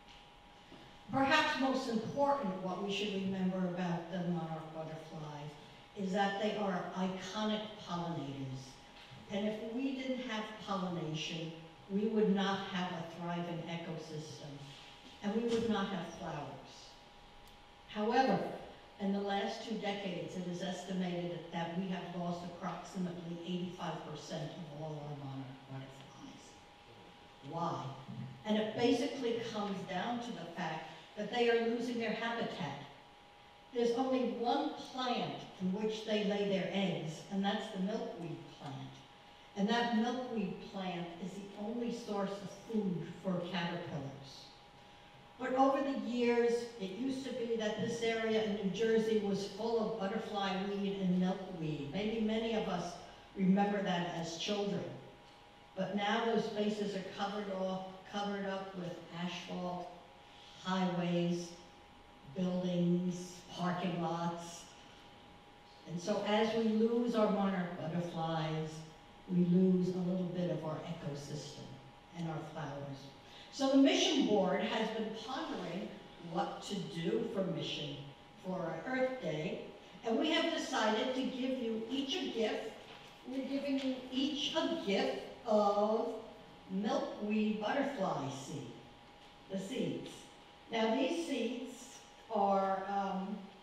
Perhaps most important, what we should remember about the monarch butterflies is that they are iconic pollinators. And if we didn't have pollination, we would not have a thriving ecosystem, and we would not have flowers. However, in the last 2 decades, it is estimated that we have lost approximately 85% of all our monarch butterflies. Why? And it basically comes down to the fact that they are losing their habitat. There's only one plant in which they lay their eggs, and that's the milkweed plant. And that milkweed plant is the only source of food for caterpillars. But over the years, it used to be that this area in New Jersey was full of butterfly weed and milkweed. Maybe many of us remember that as children. But now those spaces are covered up with asphalt, highways, buildings, parking lots. And so as we lose our monarch butterflies, we lose a little bit of our ecosystem and our flowers. So the Mission Board has been pondering what to do for Mission for our Earth Day, and we have decided to give you each a gift. We're giving you each a gift of milkweed butterfly seed, the seeds. Now these seeds are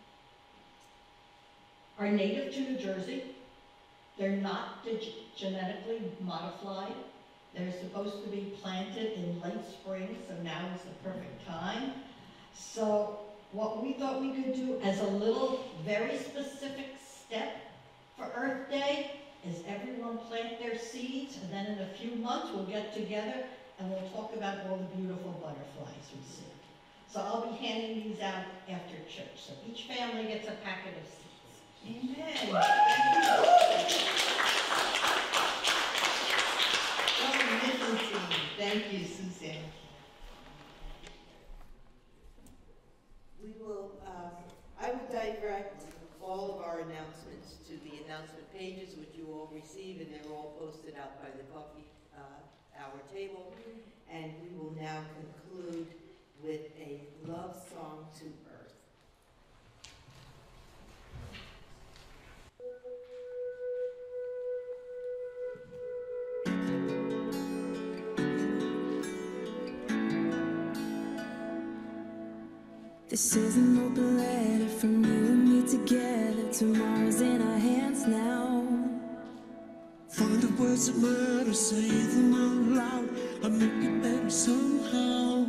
native to New Jersey. They're not genetically modified. They're supposed to be planted in late spring, so now is the perfect time. So what we thought we could do as a little, very specific step for Earth Day is everyone plant their seeds, and then in a few months we'll get together and we'll talk about all the beautiful butterflies we see. So I'll be handing these out after church. So each family gets a packet of seeds. Amen. Thank you, Suzanne. We will, I will divert out by the coffee hour table. And we will now conclude with a love song to Earth. This is an open letter from you and me together. Tomorrow's in our hands now. Find the words that matter, say them out loud. I'll make it better somehow.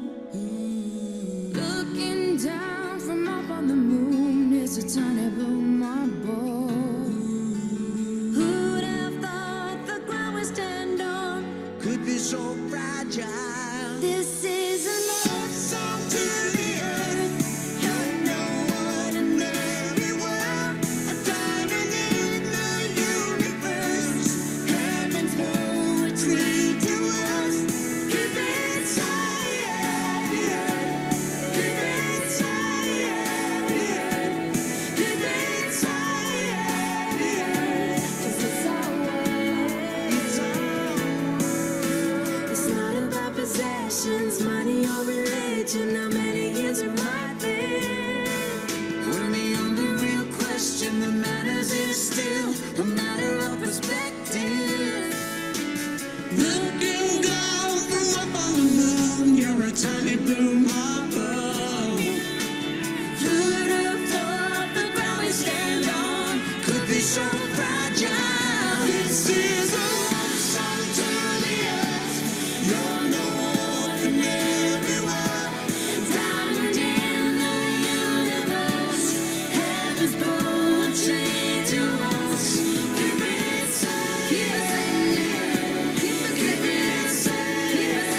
Looking down from up on the moon, it's a tiny blue marble. Who'd have thought the ground we stand on Could be so fragile. This is a love song to the earth. You know what an every world, a diamond in the universe. Heaven's poetry to us. Keep it high, the earth. Keep it high, the earth. Keep it high, the earth. 'Cause it's our world. It's our world. It's not about possessions, money or religion. How many years it might be. When the only real question that matters is still a matter of perspective. Looking down from up on the moon, you're a tiny blue marble. Who'd have thought the ground we stand on Could be so fragile. This is a love song to the earth. You're no ordinary world. diamond in the universe. Heaven's poetry to us. Keep it safe. Keep it safe. Keep it safe.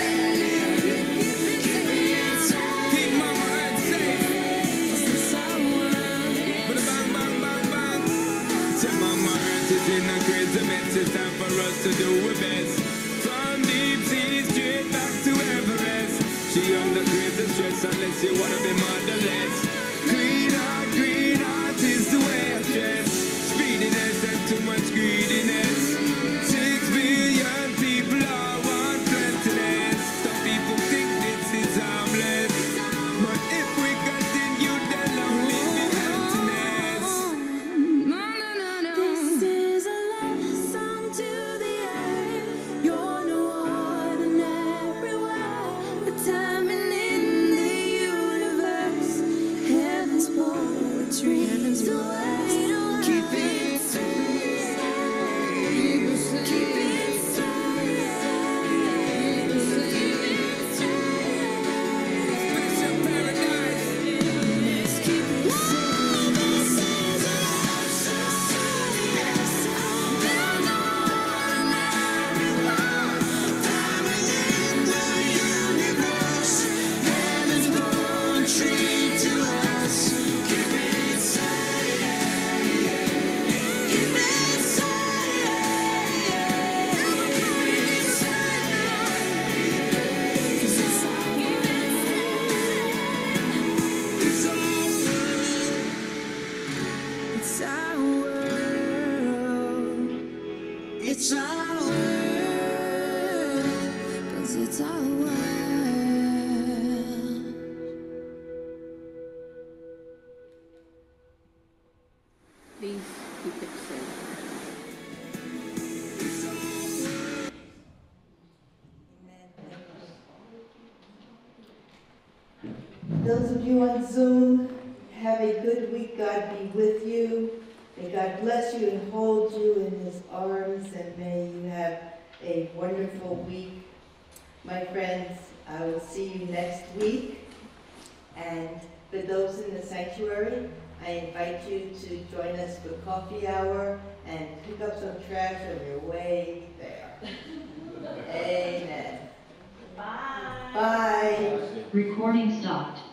Keep it safe. Keep my mind safe. It's our world. But bang, bang, bang, bang. Say mama earth is in a crazy mess. It's time for us to do our best. From deep sea straight back to Everest. She under crazy stress unless you wanna be motherless. Green heart is the way I dress. Speediness and too much greediness. 6 billion people all want plentiness. Some people think this is harmless. But if we continue, they'll only be emptiness. No, no, no, no. This is a love song to the earth. You're no ordinary world. A diamond in the universe. Heaven's poetry to us. Keep it safe. Keep it safe. It's your paradise. Keep it safe. This is a love song to the earth. You're no ordinary world. Diamond in the universe. Heaven's poetry to us. Keep it safe. Keep it safe. Keep it safe. 'Cause it's our world. It's our world. 'Cause it's our world. Please keep it safe. Those of you on Zoom, have a good week. God be with you. May God bless you and hold you in his arms, and may you have a wonderful week. My friends, I will see you next week. And for those in the sanctuary, I invite you to join us for coffee hour and pick up some trash on your way there. Amen. Bye. Bye. Recording stopped.